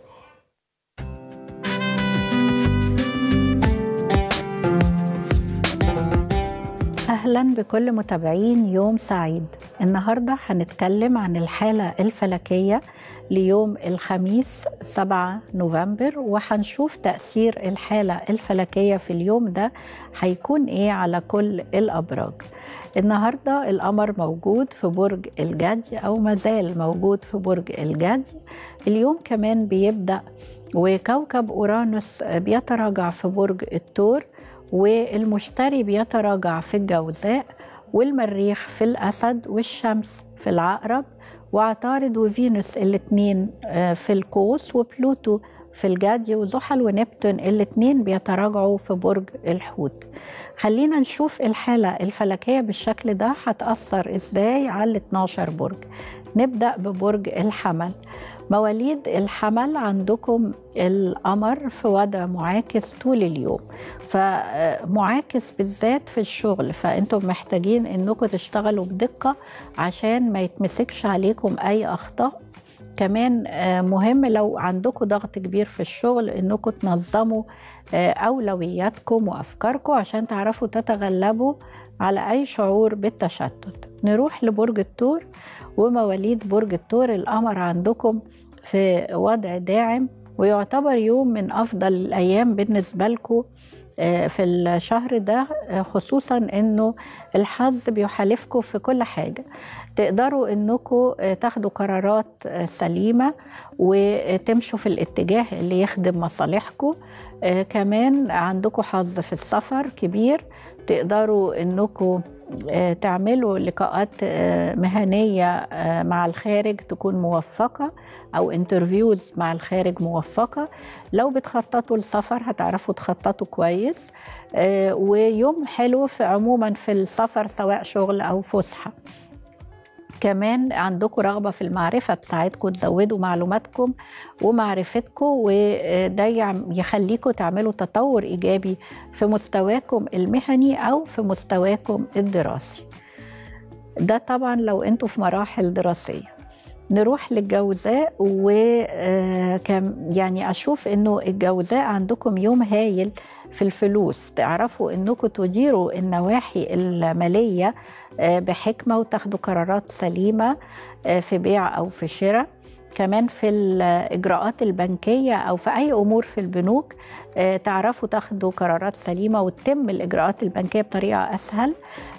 S16: أهلا بكل متابعين يوم سعيد. النهاردة هنتكلم عن الحالة الفلكية ليوم الخميس سبعة نوفمبر، وهنشوف تأثير الحالة الفلكية في اليوم ده هيكون إيه على كل الأبراج. النهاردة القمر موجود في برج الجدي أو مازال موجود في برج الجدي. اليوم كمان بيبدأ وكوكب أورانوس بيتراجع في برج الثور، والمشتري بيتراجع في الجوزاء، والمريخ في الأسد، والشمس في العقرب، وعطارد وفينوس الاثنين في القوس، وبلوتو في الجدي، وزحل ونبتون الاتنين بيتراجعوا في برج الحوت. خلينا نشوف الحالة الفلكية بالشكل ده هتأثر ازاي على اتناشر برج. نبدأ ببرج الحمل. مواليد الحمل عندكم القمر في وضع معاكس طول اليوم، فمعاكس بالذات في الشغل، فانتم محتاجين انكم تشتغلوا بدقة عشان ما يتمسكش عليكم اي اخطاء. كمان مهم لو عندكم ضغط كبير في الشغل انكم تنظموا اولوياتكم وافكاركم عشان تعرفوا تتغلبوا على اي شعور بالتشتت. نروح لبرج الثور. ومواليد برج الثور القمر عندكم في وضع داعم، ويعتبر يوم من أفضل الأيام بالنسبة لكم في الشهر ده، خصوصا أنه الحظ بيحالفكم في كل حاجة. تقدروا أنكم تاخدوا قرارات سليمة وتمشوا في الاتجاه اللي يخدم مصالحكم. كمان عندكم حظ في السفر كبير، تقدروا أنكم تعملوا لقاءات مهنية مع الخارج تكون موفقة، أو انترفيوز مع الخارج موفقة. لو بتخططوا للسفر هتعرفوا تخططوا كويس، ويوم حلو في عموما في السفر سواء شغل أو فسحة. كمان عندكم رغبة في المعرفة تساعدكم تزودوا معلوماتكم ومعرفتكم، وده يخليكم تعملوا تطور إيجابي في مستواكم المهني أو في مستواكم الدراسي. ده طبعا لو انتوا في مراحل دراسية. نروح للجوزاء، و يعني أشوف إنه الجوزاء عندكم يوم هايل في الفلوس، تعرفوا إنكم تديروا النواحي المالية بحكمة وتاخدوا قرارات سليمة في بيع أو في شراء. كمان في الإجراءات البنكية أو في أي أمور في البنوك تعرفوا تاخدوا قرارات سليمة وتتم الإجراءات البنكية بطريقة أسهل.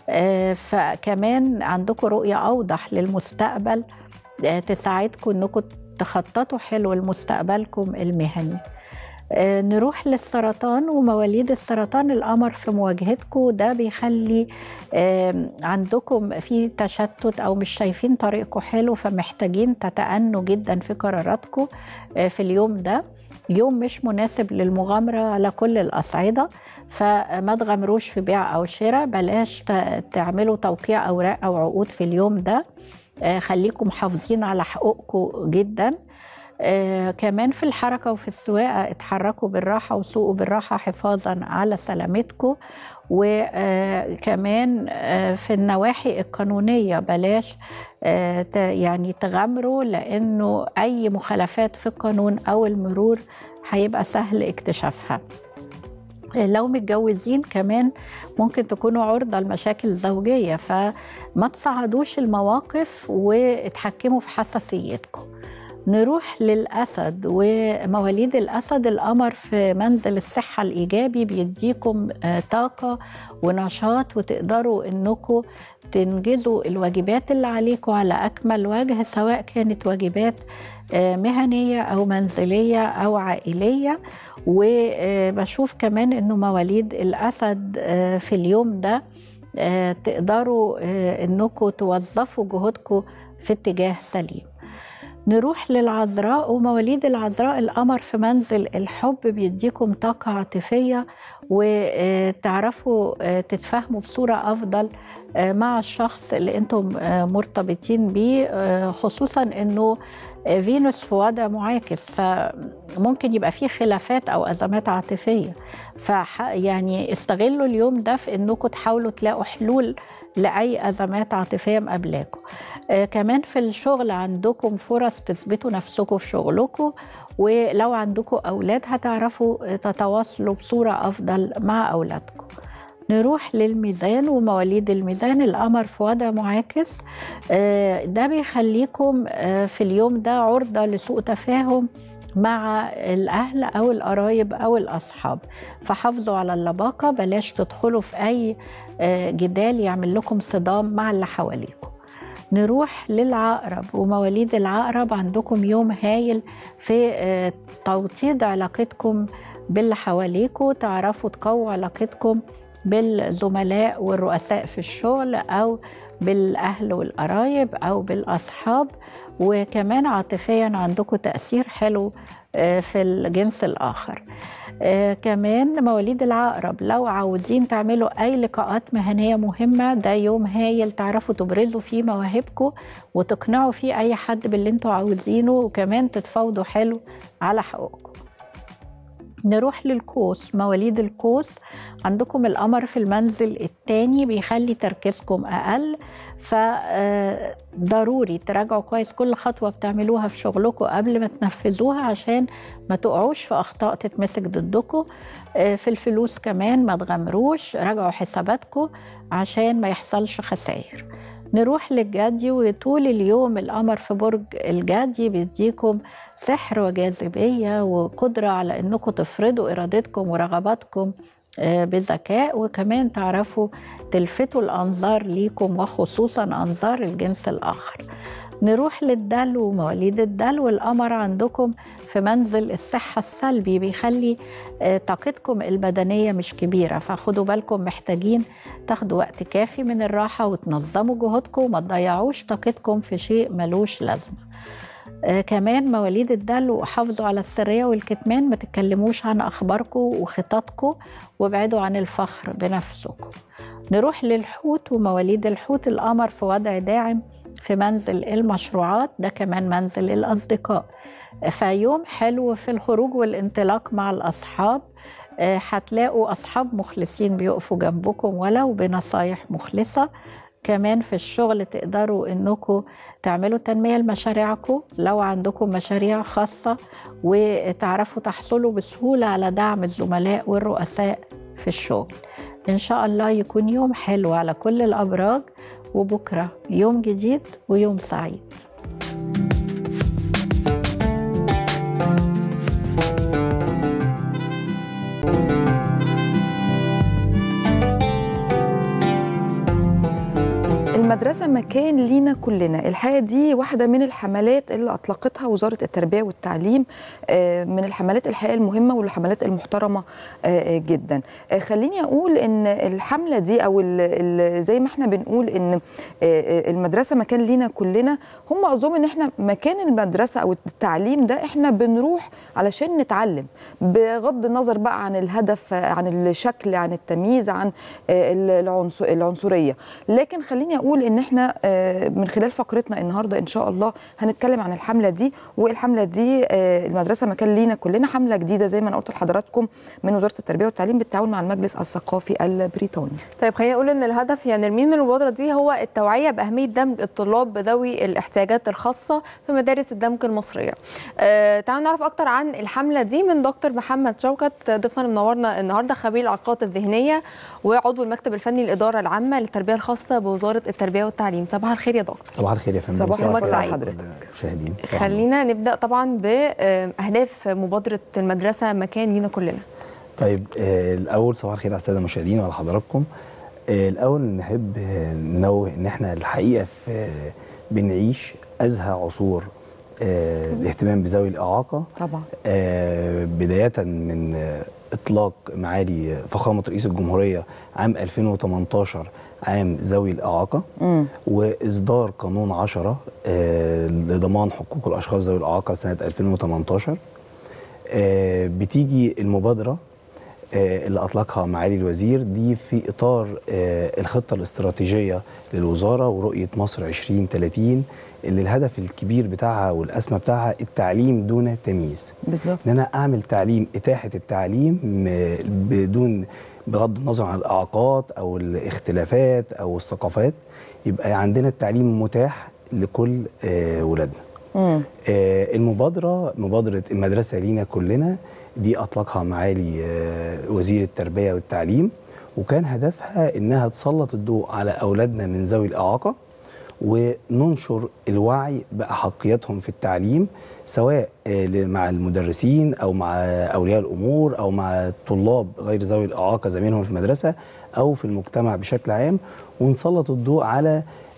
S16: فكمان عندكم رؤية أوضح للمستقبل تساعدكم أنكم تخططوا حلو لمستقبلكم المهني. نروح للسرطان. ومواليد السرطان القمر في مواجهتكم، ده بيخلي عندكم في تشتت أو مش شايفين طريقكم حلو، فمحتاجين تتأنوا جدا في قراراتكم في اليوم ده. يوم مش مناسب للمغامرة على كل الأصعدة، فما تغامروش في بيع أو شراء، بلاش تعملوا توقيع أوراق أو عقود في اليوم ده. خليكم محافظين على حقوقكم جدا. آه كمان في الحركة وفي السواقة اتحركوا بالراحة وسوقوا بالراحة حفاظا على سلامتكم. وكمان آه في النواحي القانونية بلاش آه يعني تغامروا، لأنه أي مخالفات في القانون أو المرور هيبقى سهل اكتشافها. لو متجوزين كمان ممكن تكونوا عرضة لمشاكل زوجية، فما تصعدوش المواقف واتحكموا في حساسيتكم. نروح للأسد. ومواليد الأسد القمر في منزل الصحة الإيجابي بيديكم طاقة ونشاط، وتقدروا إنكم تنجزوا الواجبات اللي عليكم على أكمل وجه، سواء كانت واجبات مهنية أو منزلية أو عائلية. وبشوف كمان إنه مواليد الأسد في اليوم ده تقدروا إنكم توظفوا جهودكم في اتجاه سليم. نروح للعذراء. ومواليد العذراء القمر في منزل الحب بيديكم طاقة عاطفية، وتعرفوا تتفاهموا بصورة أفضل مع الشخص اللي انتم مرتبطين بيه، خصوصا انه فينوس في وضع معاكس، فممكن يبقى فيه خلافات أو أزمات عاطفية. فيعني استغلوا اليوم ده في انكم تحاولوا تلاقوا حلول لأي أزمات عاطفية مقابلاكم. آه كمان في الشغل عندكم فرص تثبتوا نفسكم في شغلكم، ولو عندكم أولاد هتعرفوا تتواصلوا بصورة أفضل مع أولادكم. نروح للميزان. ومواليد الميزان القمر في وضع معاكس، آه ده بيخليكم آه في اليوم ده عرضة لسوء تفاهم مع الأهل أو القرايب أو الأصحاب، فحافظوا على اللباقة، بلاش تدخلوا في أي جدال يعمل لكم صدام مع اللي حواليكم. نروح للعقرب. ومواليد العقرب عندكم يوم هايل في توطيد علاقتكم باللي حواليكم، تعرفوا تقووا علاقتكم بالزملاء والرؤساء في الشغل أو بالأهل والقرايب أو بالأصحاب، وكمان عاطفيا عندكم تأثير حلو في الجنس الآخر. آه كمان مواليد العقرب لو عاوزين تعملوا أي لقاءات مهنية مهمة، ده يوم هايل تعرفوا تبرزوا فيه مواهبكم وتقنعوا فيه أي حد باللي انتوا عاوزينه، وكمان تتفاوضوا حلو على حقوقكم. نروح للقوس. مواليد القوس عندكم القمر في المنزل الثاني بيخلي تركيزكم أقل، فضروري تراجعوا كويس كل خطوة بتعملوها في شغلكم قبل ما تنفذوها عشان ما تقعوش في أخطاء تتمسك ضدكم. في الفلوس كمان ما تغامروش، راجعوا حساباتكم عشان ما يحصلش خسائر. نروح للجدي، وطول اليوم القمر في برج الجدي بيديكم سحر وجاذبية وقدرة على انكم تفرضوا ارادتكم ورغباتكم بذكاء، وكمان تعرفوا تلفتوا الانظار ليكم وخصوصا انظار الجنس الاخر. نروح للدلو. مواليد الدلو القمر عندكم في منزل الصحة السلبي بيخلي طاقتكم البدنية مش كبيرة، فخدوا بالكم محتاجين تاخدوا وقت كافي من الراحة وتنظموا جهودكم وما تضيعوش طاقتكم في شيء ملوش لازمة. آه كمان مواليد الدلو حافظوا على السرية والكتمان، ما تتكلموش عن أخباركم وخططكم وابعدوا عن الفخر بنفسكم. نروح للحوت. ومواليد الحوت القمر في وضع داعم في منزل المشروعات، ده كمان منزل الأصدقاء، فيوم حلو في الخروج والانطلاق مع الأصحاب. هتلاقوا أصحاب مخلصين بيقفوا جنبكم ولو بنصايح مخلصة. كمان في الشغل تقدروا انكم تعملوا تنمية لمشاريعكم لو عندكم مشاريع خاصة، وتعرفوا تحصلوا بسهولة على دعم الزملاء والرؤساء في الشغل. إن شاء الله يكون يوم حلو على كل الأبراج، وبكرة يوم جديد ويوم سعيد.
S1: المدرسة مكان لينا كلنا. الحقيقة دي واحدة من الحملات اللي أطلقتها وزارة التربية والتعليم، من الحملات الحقيقة المهمة والحملات المحترمة جدا. خليني أقول إن الحملة دي أو زي ما احنا بنقول إن المدرسة مكان لينا كلنا، هم قصدهم إن احنا مكان المدرسة أو التعليم ده احنا بنروح علشان نتعلم، بغض النظر بقى عن الهدف، عن الشكل، عن التمييز، عن العنصرية. لكن خليني أقول ان احنا من خلال فقرتنا النهارده ان شاء الله هنتكلم عن الحمله دي. والحمله دي المدرسه مكان لينا كلنا، حمله جديده زي ما انا قلت لحضراتكم من وزاره التربيه والتعليم بالتعاون مع المجلس الثقافي البريطاني.
S2: طيب خلينا نقول ان الهدف يعني نرمين من المبادره دي هو التوعيه باهميه دمج الطلاب ذوي الاحتياجات الخاصه في مدارس الدمج المصريه. آه تعالوا نعرف اكتر عن الحمله دي من دكتور محمد شوكت، ضيفنا اللي منورنا النهارده، خبير العلاقات الذهنيه وعضو المكتب الفني للاداره العامه للتربيه الخاصه بوزاره التربيه والتعليم. صباح الخير يا دكتور.
S17: صباح الخير يا فندم.
S2: صباح يومك سعيد
S17: حضرتك مشاهدين.
S2: خلينا نبدا طبعا باهداف مبادره المدرسه مكان لينا كلنا.
S17: طيب آه الاول صباح الخير على الساده المشاهدين وعلى حضراتكم. آه الاول نحب ننوه ان احنا الحقيقه في بنعيش ازهى عصور آه الاهتمام بذوي الاعاقه
S1: طبعا.
S17: آه بدايه من آه اطلاق معالي فخامه رئيس الجمهوريه عام ألفين وثمانية عشر عام ذوي الإعاقة، مم. وإصدار قانون عشرة آه لضمان حقوق الأشخاص ذوي الإعاقة سنة ألفين وثمانية عشر. آه بتيجي المبادرة آه اللي أطلقها معالي الوزير دي في إطار آه الخطة الاستراتيجية للوزارة ورؤية مصر عشرين ثلاثين، اللي الهدف الكبير بتاعها والأسمى بتاعها التعليم دون تمييز.
S1: بالظبط.
S17: إن أنا أعمل تعليم، إتاحة التعليم بدون بغض النظر عن الإعاقات أو الاختلافات أو الثقافات، يبقى عندنا التعليم متاح لكل آه ولادنا. آه المبادرة مبادرة المدرسة لينا كلنا دي أطلقها معالي آه وزير التربية والتعليم، وكان هدفها إنها تسلط الضوء على أولادنا من ذوي الإعاقة وننشر الوعي بأحقيتهم في التعليم، سواء مع المدرسين أو مع أولياء الأمور أو مع الطلاب غير ذوي الإعاقة زميلهم في المدرسة أو في المجتمع بشكل عام، ونسلط الضوء على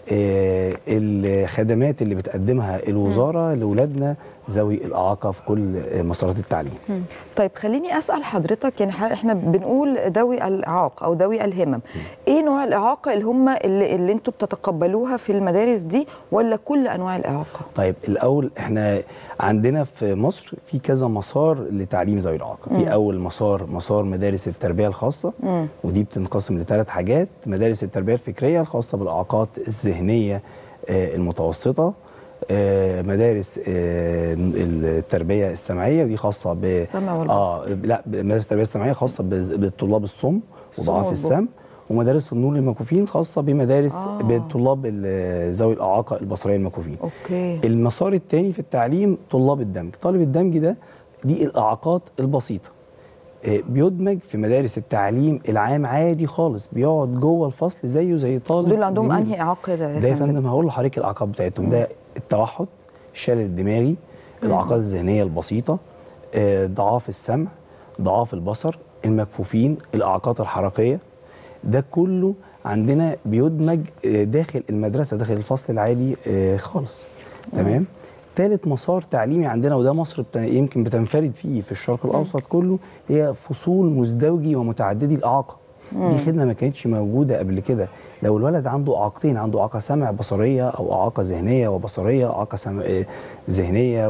S17: آه، الخدمات اللي بتقدمها الوزاره لاولادنا ذوي الاعاقه في كل آه، مسارات التعليم.
S1: طيب خليني اسال حضرتك، يعني احنا بنقول ذوي الاعاقه او ذوي الهمم، ايه نوع الاعاقه اللي هم اللي, اللي انتوا بتتقبلوها في المدارس دي ولا كل انواع الاعاقه؟
S17: طيب الاول احنا عندنا في مصر في كذا مسار لتعليم ذوي الاعاقه. في اول مسار مسار مدارس التربيه الخاصه، مم. ودي بتنقسم لثلاث حاجات: مدارس التربيه الفكريه الخاصه بالاعاقات الذهنيه آه المتوسطه، آه مدارس آه التربيه السمعيه ودي خاصه ب
S1: السمع والبصر.
S17: اه لا مدارس التربيه السمعيه خاصه بالطلاب الصم وضعاف السمع، ومدارس النور للمكفوفين خاصه بمدارس آه. بالطلاب ذوي الاعاقه البصريه المكفوفين.
S1: اوكي.
S17: المسار الثاني في التعليم طلاب الدمج. طالب الدمج ده دي الاعاقات البسيطه، بيدمج في مدارس التعليم العام عادي خالص، بيقعد جوه الفصل زيه زي طالب.
S1: دول عندهم انهي اعاقه ده؟
S17: ده يا فندم هقول لحضرتك الاعاقات بتاعتهم. ده التوحد، الشلل الدماغي، الاعاقات الذهنيه البسيطه، ضعاف السمع، ضعاف البصر، المكفوفين، الاعاقات الحركيه. ده كله عندنا بيدمج داخل المدرسه، داخل الفصل العادي خالص. تمام. ثالث مسار تعليمي عندنا، وده مصر يمكن بتنفرد فيه في الشرق الاوسط كله، هي فصول مزدوجي ومتعددي الاعاقه. دي خدمه ما كانتش موجوده قبل كده. لو الولد عنده اعاقتين، عنده اعاقه سمع بصريه او اعاقه ذهنيه وبصريه، اعاقه سمع ذهنيه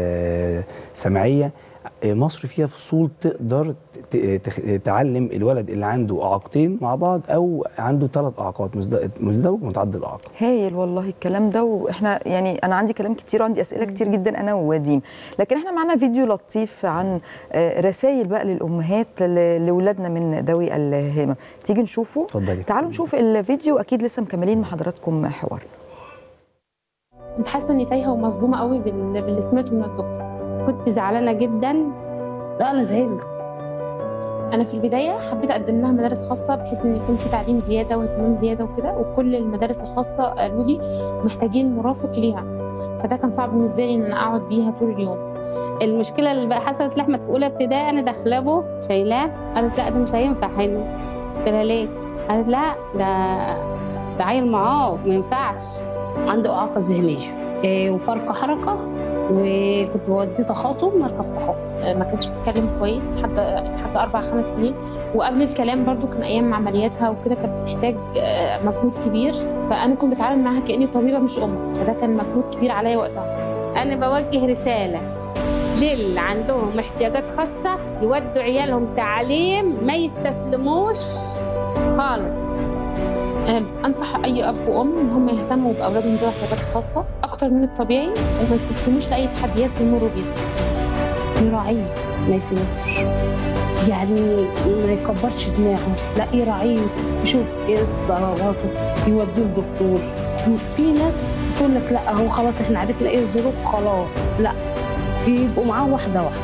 S17: وسمعيه، مصر فيها فصول تقدر تعلم الولد اللي عنده اعاقتين مع بعض او عنده ثلاث اعاقات، مزدوج متعدد الاعاقه.
S1: هايل والله الكلام ده. واحنا يعني انا عندي كلام كتير وعندي اسئله كتير جدا انا ووديم، لكن احنا معانا فيديو لطيف عن رسائل بقى للامهات لاولادنا من ذوي الهمم، تيجي نشوفه؟
S17: اتفضلي.
S1: تعالوا نشوف الفيديو، اكيد لسه مكملين مع حضراتكم حوار.
S18: كنت حاسه اني تايهه ومصدومه قوي باللي سمعته من الدكتور، كنت زعلانه جدا. لا انا زعلت. انا في البدايه حبيت اقدم لها مدارس خاصه بحيث ان يكون في تعليم زياده واهتمام زياده وكده، وكل المدارس الخاصه قالوا لي محتاجين مرافق ليها، فده كان صعب بالنسبه لي ان انا اقعد بيها طول اليوم.
S19: المشكله اللي بقى حصلت لاحمد في اولى ابتدائي، انا داخله شايلاه، قالت لا ده مش هينفع حلو. قلت لها ليه؟ قالت لا ده ده عيل معاق ما ينفعش، عنده اعاقه ذهنيه إيه وفرق حركه، وكنت بوديه تخاطب مركز تخاطب، ما كانتش بتتكلم كويس لحد لحد اربع خمس سنين، وقبل الكلام برضو كان ايام عملياتها وكده كانت بتحتاج مجهود كبير، فانا كنت بتعامل معاها كاني طبيبه مش ام، فده كان مجهود كبير عليا وقتها. انا بوجه رساله للي عندهم احتياجات خاصه يودوا عيالهم تعليم، ما يستسلموش خالص.
S18: انصح اي اب وام ان هم يهتموا باولادهم ذوي احتياجات خاصه اكتر من الطبيعي، وما يستسلموش لاي تحديات يمروا بيها.
S19: يراعيه ما يسيبوش، يعني ما يكبرش دماغه، لا يراعيه، يشوف ايه ضرواته، يوديه الدكتور. في ناس بتقول لك لا هو خلاص احنا عرفنا ايه الظروف خلاص، لا يبقوا معاه واحده واحده.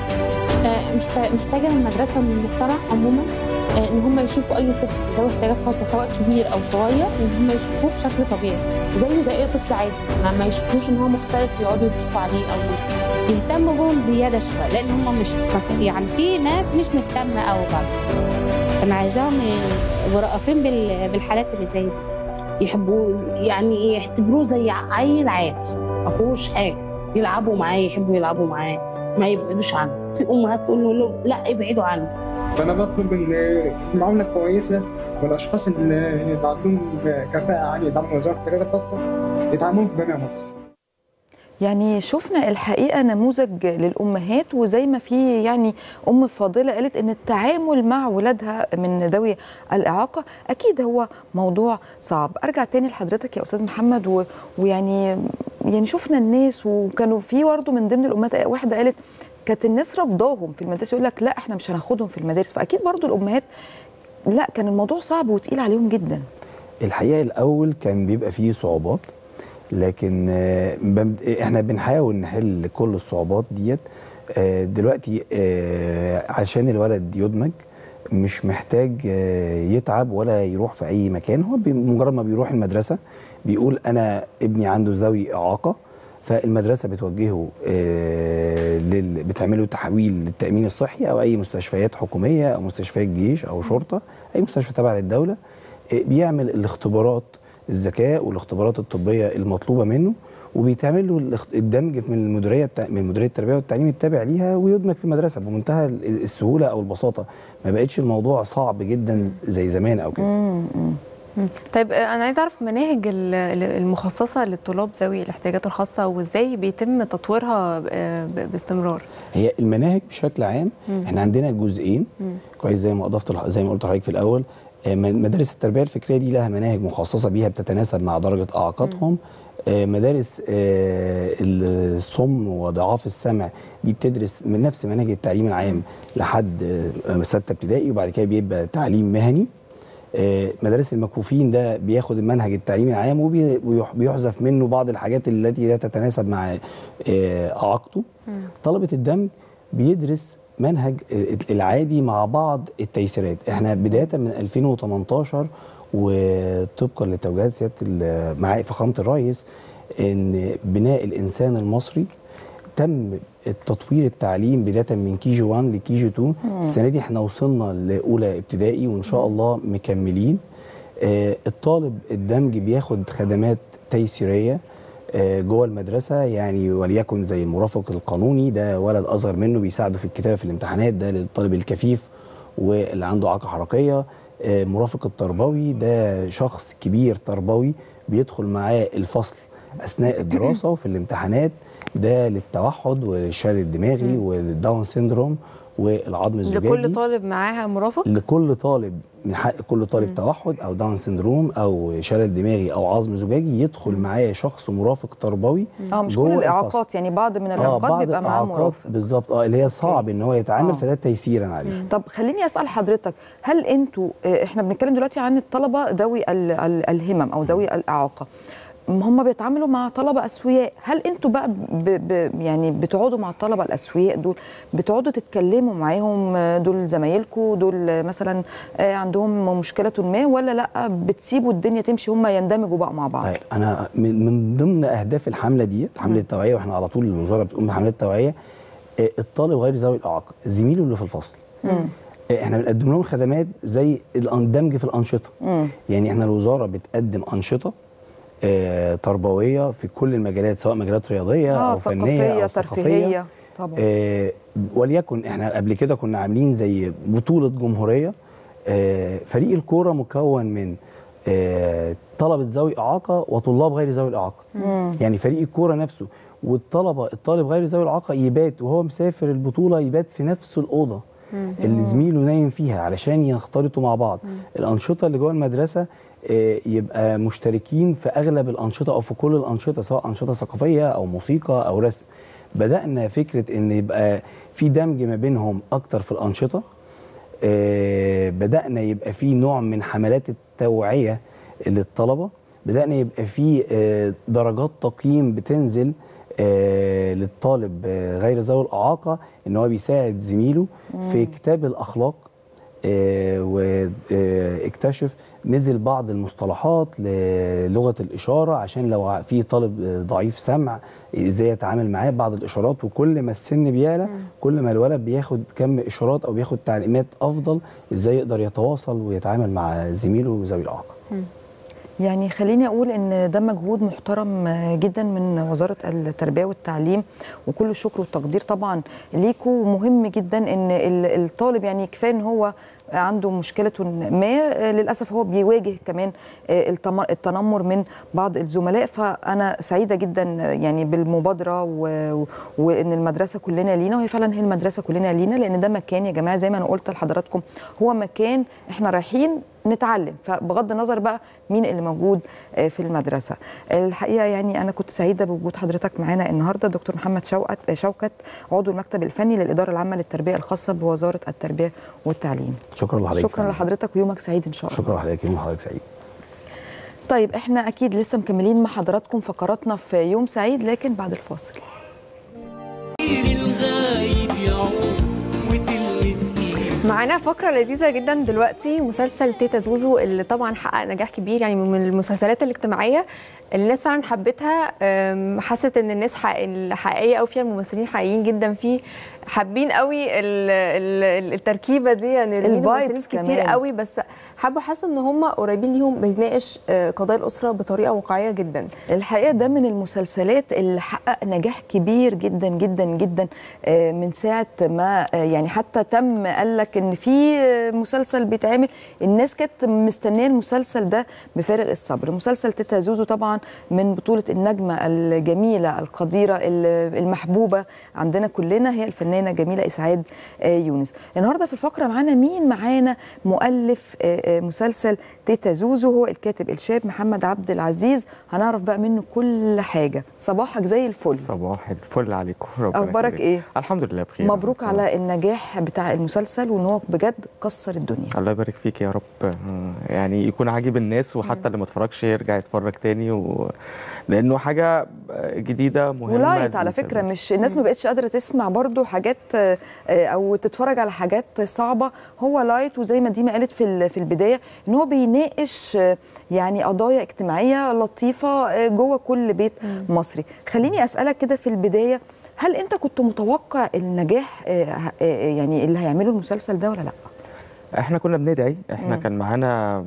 S18: محتاجه المدرسه من المجتمع عموما ان هم يشوفوا اي طفل ذوي احتياجات خاصه سواء كبير او صغير، ان هم يشوفوه بشكل طبيعي زيه زي اي طفل عادي، ما يشوفوش ان هو مختلف يقعدوا يبصوا عليه او
S19: يهتموا بهم زياده شويه، لان هم مش يعني في ناس مش مهتمه قوي برضه. انا عايزاهم يبقوا رأفين بالحالات اللي زي دي، يحبوا يعني يعتبروه زي عيل عادي ما فيهوش حاجه، يلعبوا معاه، يحبوا يلعبوا معاه، ما يبعدوش عنه. في امهات تقول له لا ابعدوا عنه.
S20: فأنا بطلب المعاملة كويسة، والأشخاص اللي عندهم كفاءة عالية يدعموا وزارة الاحتياجات الخاصة يدعموهم في جميع مصر.
S1: يعني شفنا الحقيقة نموذج للأمهات، وزي ما في يعني أم فاضلة قالت إن التعامل مع ولادها من ذوي الإعاقة أكيد هو موضوع صعب. أرجع تاني لحضرتك يا أستاذ محمد، و... ويعني يعني شفنا الناس، وكانوا في برضه من ضمن الأمهات واحدة قالت كانت الناس رفضاهم في المدارس، يقول لك لا احنا مش هناخدهم في المدارس، فاكيد برضو الامهات لا كان الموضوع صعب وتقيل عليهم جدا.
S17: الحقيقه الاول كان بيبقى فيه صعوبات، لكن احنا بنحاول نحل كل الصعوبات ديت. دلوقتي عشان الولد يدمج مش محتاج يتعب ولا يروح في اي مكان، هو بمجرد ما بيروح المدرسه بيقول انا ابني عنده ذوي اعاقه، فالمدرسه بتوجهه آه لل... بتعمله تحويل للتامين الصحي او اي مستشفيات حكوميه او مستشفيات جيش او شرطه، اي مستشفى تابعه للدوله. آه بيعمل الاختبارات الذكاء والاختبارات الطبيه المطلوبه منه، وبيتعمل له الدمج من المديريه من مديريه التربيه والتعليم التابع ليها ويدمج في المدرسه بمنتهى السهوله او البساطه. ما بقتش الموضوع صعب جدا زي زمان او كده.
S2: طيب انا عايزه اعرف مناهج المخصصه للطلاب ذوي الاحتياجات الخاصه وازاي بيتم تطويرها باستمرار.
S17: هي المناهج بشكل عام مم. احنا عندنا جزئين كويس زي ما اضفت زي ما قلت لحضرتك في الاول. مدارس التربيه الفكريه دي لها مناهج مخصصه بيها بتتناسب مع درجه اعاقتهم. مدارس الصم وضعاف السمع دي بتدرس من نفس منهج التعليم العام لحد سته ابتدائي، وبعد كده بيبقى تعليم مهني. مدارس المكفوفين ده بياخد المنهج التعليمي العام وبيحذف منه بعض الحاجات التي لا تتناسب مع اعاقته. طلبه الدمج بيدرس منهج العادي مع بعض التيسيرات. احنا بدايه من ألفين وتمنتاشر وطبقا لتوجيهات سياده معالي فخامه الرئيس ان بناء الانسان المصري تم التطوير التعليم بدايه من كي جي واحد لكي جي اتنين. السنه دي احنا وصلنا لاولى ابتدائي وان شاء الله مكملين. آه الطالب الدمج بياخد خدمات تيسيريه آه جوه المدرسه، يعني وليكن زي المرافق القانوني ده ولد اصغر منه بيساعده في الكتابه في الامتحانات، ده للطالب الكفيف واللي عنده اعاقه حركيه. آه مرافق التربوي ده شخص كبير تربوي بيدخل معاه الفصل اثناء الدراسه وفي الامتحانات، ده للتوحد والشلل الدماغي والداون سيندروم والعظم الزجاجي.
S2: لكل طالب معاها مرافق؟
S17: لكل طالب من حق كل طالب مم. توحد او داون سيندروم او شلل دماغي او عظم زجاجي يدخل معاه شخص مرافق تربوي.
S1: اه مش كل الاعاقات، يعني بعض من الاعاقات آه بيبقى معاه مرافق
S17: بالظبط، اه اللي هي صعب ان هو يتعامل آه. فده تيسيرا عليه.
S1: طب خليني اسال حضرتك، هل انتوا احنا بنتكلم دلوقتي عن الطلبه ذوي الهمم او ذوي الاعاقه، هم بيتعاملوا مع طلبه اسوياء، هل انتوا بقى ب ب يعني بتقعدوا مع الطلبه الاسوياء دول بتقعدوا تتكلموا معاهم، دول زمايلكم دول مثلا عندهم مشكله ما، ولا لا بتسيبوا الدنيا تمشي هم يندمجوا بقى مع بعض؟
S17: انا من ضمن اهداف الحمله دي حمله التوعيه، واحنا على طول الوزاره بتقوم بحملات توعيه، الطالب غير ذوي الاعاقه زميله اللي في الفصل مم. احنا بنقدم لهم خدمات زي الدمج في الانشطه. مم. يعني احنا الوزاره بتقدم انشطه آه، تربويه في كل المجالات، سواء مجالات رياضيه
S1: آه
S17: او فنيه او
S1: ترفيهيه طبعا.
S17: آه وليكن احنا قبل كده كنا عاملين زي بطوله جمهوريه، آه فريق الكوره مكون من آه طلبه ذوي اعاقه وطلاب غير ذوي الاعاقه. مم. يعني فريق الكوره نفسه والطلبه الطالب غير ذوي الاعاقه يبات وهو مسافر البطوله يبات في نفس الاوضه مم. اللي زميله نايم فيها علشان يختلطوا مع بعض. مم. الانشطه اللي جوه المدرسه يبقى مشتركين في اغلب الانشطه او في كل الانشطه، سواء انشطه ثقافيه او موسيقى او رسم. بدانا فكره ان يبقى في دمج ما بينهم اكتر في الانشطه. بدانا يبقى في نوع من حملات التوعيه للطلبه، بدانا يبقى في درجات تقييم بتنزل للطالب غير ذوي الاعاقه ان هو بيساعد زميله في كتاب الاخلاق. آه واكتشف نزل بعض المصطلحات للغه الاشاره عشان لو في طالب ضعيف سمع ازاي يتعامل معاه، بعض الاشارات، وكل ما السن بيعلى كل ما الولد بياخد كم اشارات او بياخد تعليمات افضل ازاي يقدر يتواصل ويتعامل مع زميله ذوي الاعاقه.
S1: يعني خليني أقول إن ده مجهود محترم جدا من وزارة التربية والتعليم، وكل الشكر والتقدير طبعا ليكوا. ومهم جدا إن الطالب يعني كفاية إن هو عنده مشكلة ما، للأسف هو بيواجه كمان التنمر من بعض الزملاء. فأنا سعيدة جدا يعني بالمبادرة وإن المدرسة كلنا لينا، وهي فعلا هي المدرسة كلنا لينا، لأن ده مكان يا جماعة زي ما أنا قلت لحضراتكم هو مكان إحنا رايحين نتعلم، فبغض النظر بقى مين اللي موجود في المدرسة. الحقيقة يعني أنا كنت سعيدة بوجود حضرتك معانا النهاردة، دكتور محمد شوقت شوكت عضو المكتب الفني للإدارة العامة للتربية الخاصة بوزارة التربية والتعليم.
S17: شكرا لحضرتك.
S1: شكرا لحضرتك ويومك سعيد إن شاء الله.
S17: شكرا لحضرتك، يوم حضرتك سعيد.
S1: طيب احنا أكيد لسه مكملين مع حضراتكم فقراتنا في يوم سعيد، لكن بعد الفاصل.
S2: معانا فقره لذيذه جدا دلوقتي، مسلسل تيتا زوزو اللي طبعا حقق نجاح كبير، يعني من المسلسلات الاجتماعيه اللي الناس فعلا حبتها. حست ان الناس حقيقيه قوي فيها، الممثلين حقيقيين جدا فيه، حابين قوي التركيبه دي، يعني الممثلين كتير قوي، بس حبوا حاسوا ان هم قريبين ليهم، بيناقش قضايا الاسره بطريقه واقعيه جدا.
S1: الحقيقه ده من المسلسلات اللي حقق نجاح كبير جدا جدا جدا من ساعه ما يعني حتى تم قال لك ان في مسلسل بيتعمل، الناس كانت مستنيه المسلسل ده بفارغ الصبر. مسلسل تيتا زوزو طبعا من بطوله النجمه الجميله القديره المحبوبه عندنا كلنا، هي الفنانه جميله اسعاد يونس. النهارده في الفقره معانا مين؟ معانا مؤلف مسلسل تيتا زوزو، هو الكاتب الشاب محمد عبد العزيز. هنعرف بقى منه كل حاجه. صباحك زي الفل.
S21: صباح الفل عليكم.
S1: اخبارك ايه؟
S21: الحمد لله بخير.
S1: مبروك على النجاح بتاع المسلسل، وان هو بجد كسر الدنيا.
S21: الله يبارك فيك يا رب، يعني يكون عاجب الناس، وحتى اللي ما اتفرجش يرجع يتفرج تاني، و... لانه حاجه جديده مهمه
S1: ولايت على فكره، مش الناس ما بقتش قادره تسمع برضو حاجات او تتفرج على حاجات صعبه. هو لايت، وزي ما ديما قالت في في البدايه ان هو بيناقش يعني قضايا اجتماعيه لطيفه جوه كل بيت مصري. خليني اسالك كده في البدايه، هل انت كنت متوقع النجاح يعني اللي هيعمله المسلسل ده ولا لا؟
S21: احنا كنا بندعي، احنا مم. كان معانا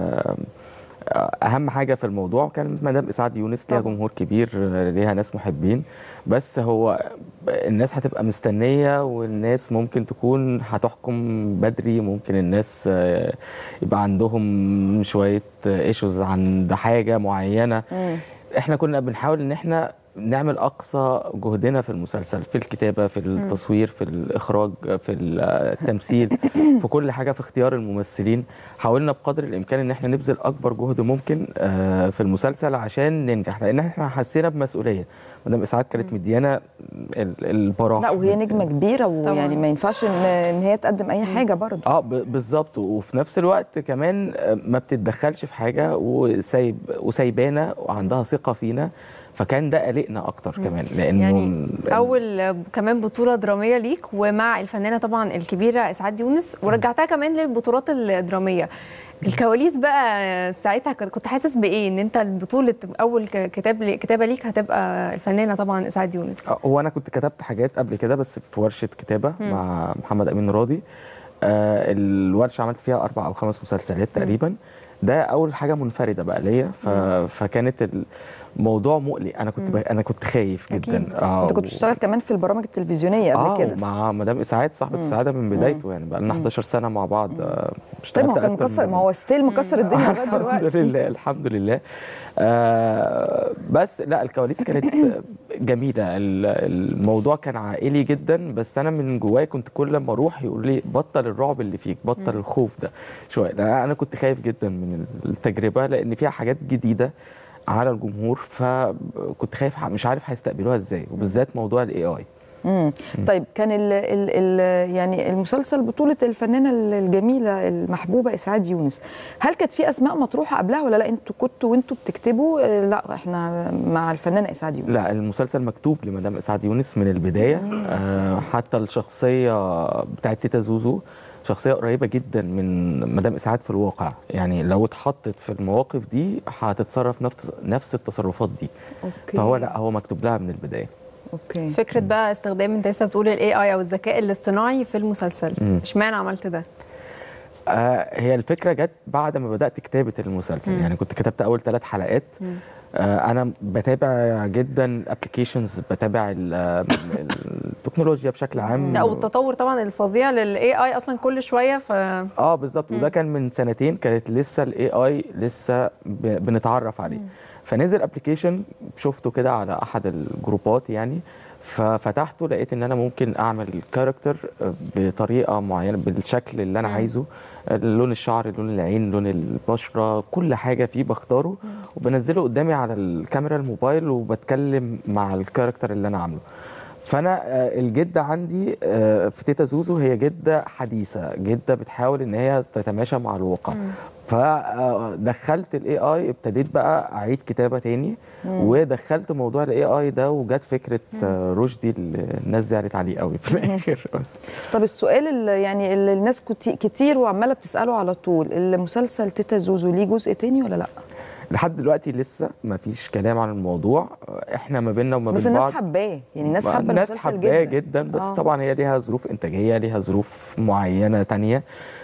S21: اهم حاجه في الموضوع كانت مدام اسعاد يونس، ليها جمهور كبير، ليها ناس محبين، بس هو الناس هتبقى مستنيه، والناس ممكن تكون هتحكم بدري، ممكن الناس يبقى عندهم شويه ايشوز عند حاجه معينه. مم. احنا كنا بنحاول ان احنا نعمل اقصى جهدنا في المسلسل، في الكتابه، في التصوير، في الاخراج، في التمثيل، في كل حاجه، في اختيار الممثلين. حاولنا بقدر الامكان ان احنا نبذل اكبر جهد ممكن في المسلسل عشان ننجح، لان احنا حسينا بمسؤوليه. مدام اسعاد كانت مديانا البراح،
S1: لا وهي نجمه كبيره، ويعني ما ينفعش ان هي تقدم اي حاجه برضه.
S21: اه بالظبط، وفي نفس الوقت كمان ما بتتدخلش في حاجه، وسايب وسايبانا وعندها ثقه فينا، فكان ده قلقنا اكتر كمان، لانه
S2: يعني اول كمان بطوله دراميه ليك ومع الفنانه طبعا الكبيره اسعاد يونس، ورجعتها كمان للبطولات الدراميه. الكواليس بقى ساعتها كنت حاسس بايه ان انت البطوله اول كتاب كتابه ليك هتبقى الفنانه طبعا اسعاد يونس؟
S21: هو انا كنت كتبت حاجات قبل كده بس في ورشه كتابه م. مع محمد امين راضي. آه الورشه عملت فيها اربع او خمس مسلسلات تقريبا. ده اول حاجه منفرده بقى ليا، فكانت موضوع مقلق. انا كنت انا كنت خايف جدا.
S1: اه انت كنت بتشتغل كمان في البرامج التلفزيونيه قبل
S21: آه
S1: كده
S21: مع مدام اسعاد صاحبه السعاده من بدايته، يعني بقى لنا حداشر سنه مع بعض.
S1: طيب ما هو كان مكسر، ما هو ستيل مكسر الدنيا لغايه دلوقتي.
S21: الحمد لله الحمد لله. آه بس لا الكواليس كانت جميله، الموضوع كان عائلي جدا، بس انا من جوايا كنت كل ما اروح يقول لي بطل الرعب اللي فيك، بطل م. الخوف ده شويه. انا كنت خايف جدا من التجربه، لان فيها حاجات جديده على الجمهور، فكنت خايف مش عارف هيستقبلوها ازاي، وبالذات موضوع الاي اي.
S1: امم طيب كان ال ال ال يعني المسلسل بطولة الفنانة الجميلة المحبوبة اسعاد يونس، هل كانت في اسماء مطروحة قبلها ولا لا انتوا كنتوا وانتوا بتكتبوا لا احنا مع الفنانة اسعاد يونس؟
S21: لا المسلسل مكتوب لمدام اسعاد يونس من البداية. آه حتى الشخصية بتاعت تيتا زوزو شخصية قريبة جدا من مدام اسعاد في الواقع، يعني لو اتحطت في المواقف دي هتتصرف نفس نفس التصرفات دي. أوكي. فهو لا هو مكتوب لها من البداية.
S2: اوكي. فكره بقى استخدام انت لسه بتقول الاي اي او الذكاء الاصطناعي في المسلسل، اشمعنى عملت ده؟
S21: آه هي الفكره جت بعد ما بدات كتابه المسلسل. مم. يعني كنت كتبت اول ثلاث حلقات. آه انا بتابع جدا ابلكيشنز، بتابع التكنولوجيا بشكل عام،
S2: او التطور طبعا الفظيع للاي اي اصلا كل شويه. ف
S21: اه بالظبط، وده كان من سنتين، كانت لسه الاي اي لسه بنتعرف عليه. مم. فنزل ابلكيشن شفته كده على احد الجروبات يعني، ففتحته لقيت ان انا ممكن اعمل كاركتر بطريقه معينه بالشكل اللي انا عايزه، لون الشعر، لون العين، لون البشره، كل حاجه فيه بختاره وبنزله قدامي على الكاميرا الموبايل وبتكلم مع الكاركتر اللي انا عامله. فانا الجده عندي في تيتا زوزو هي جده حديثه، جده بتحاول ان هي تتماشى مع الواقع. فدخلت الاي اي، ابتديت بقى اعيد كتابه تاني
S1: مم.
S21: ودخلت موضوع الاي اي ده، وجت فكره آه، رشدي اللي الناس زعلت عليه قوي في الاخر. بس
S1: طب السؤال اللي يعني اللي الناس كتي- كتير وعماله بتساله على طول، المسلسل تيتا زوزو ليه جزء تاني ولا لا؟
S21: لحد دلوقتي لسه ما فيش كلام عن الموضوع، احنا ما بيننا وما
S1: بس
S21: بين بعض.
S1: الناس حباه، يعني الناس حابه
S21: الناس
S1: المسلسل
S21: حباه
S1: جدا,
S21: جدا بس
S1: آه.
S21: طبعا هي ليها ظروف انتاجيه، ليها ظروف معينه تانية.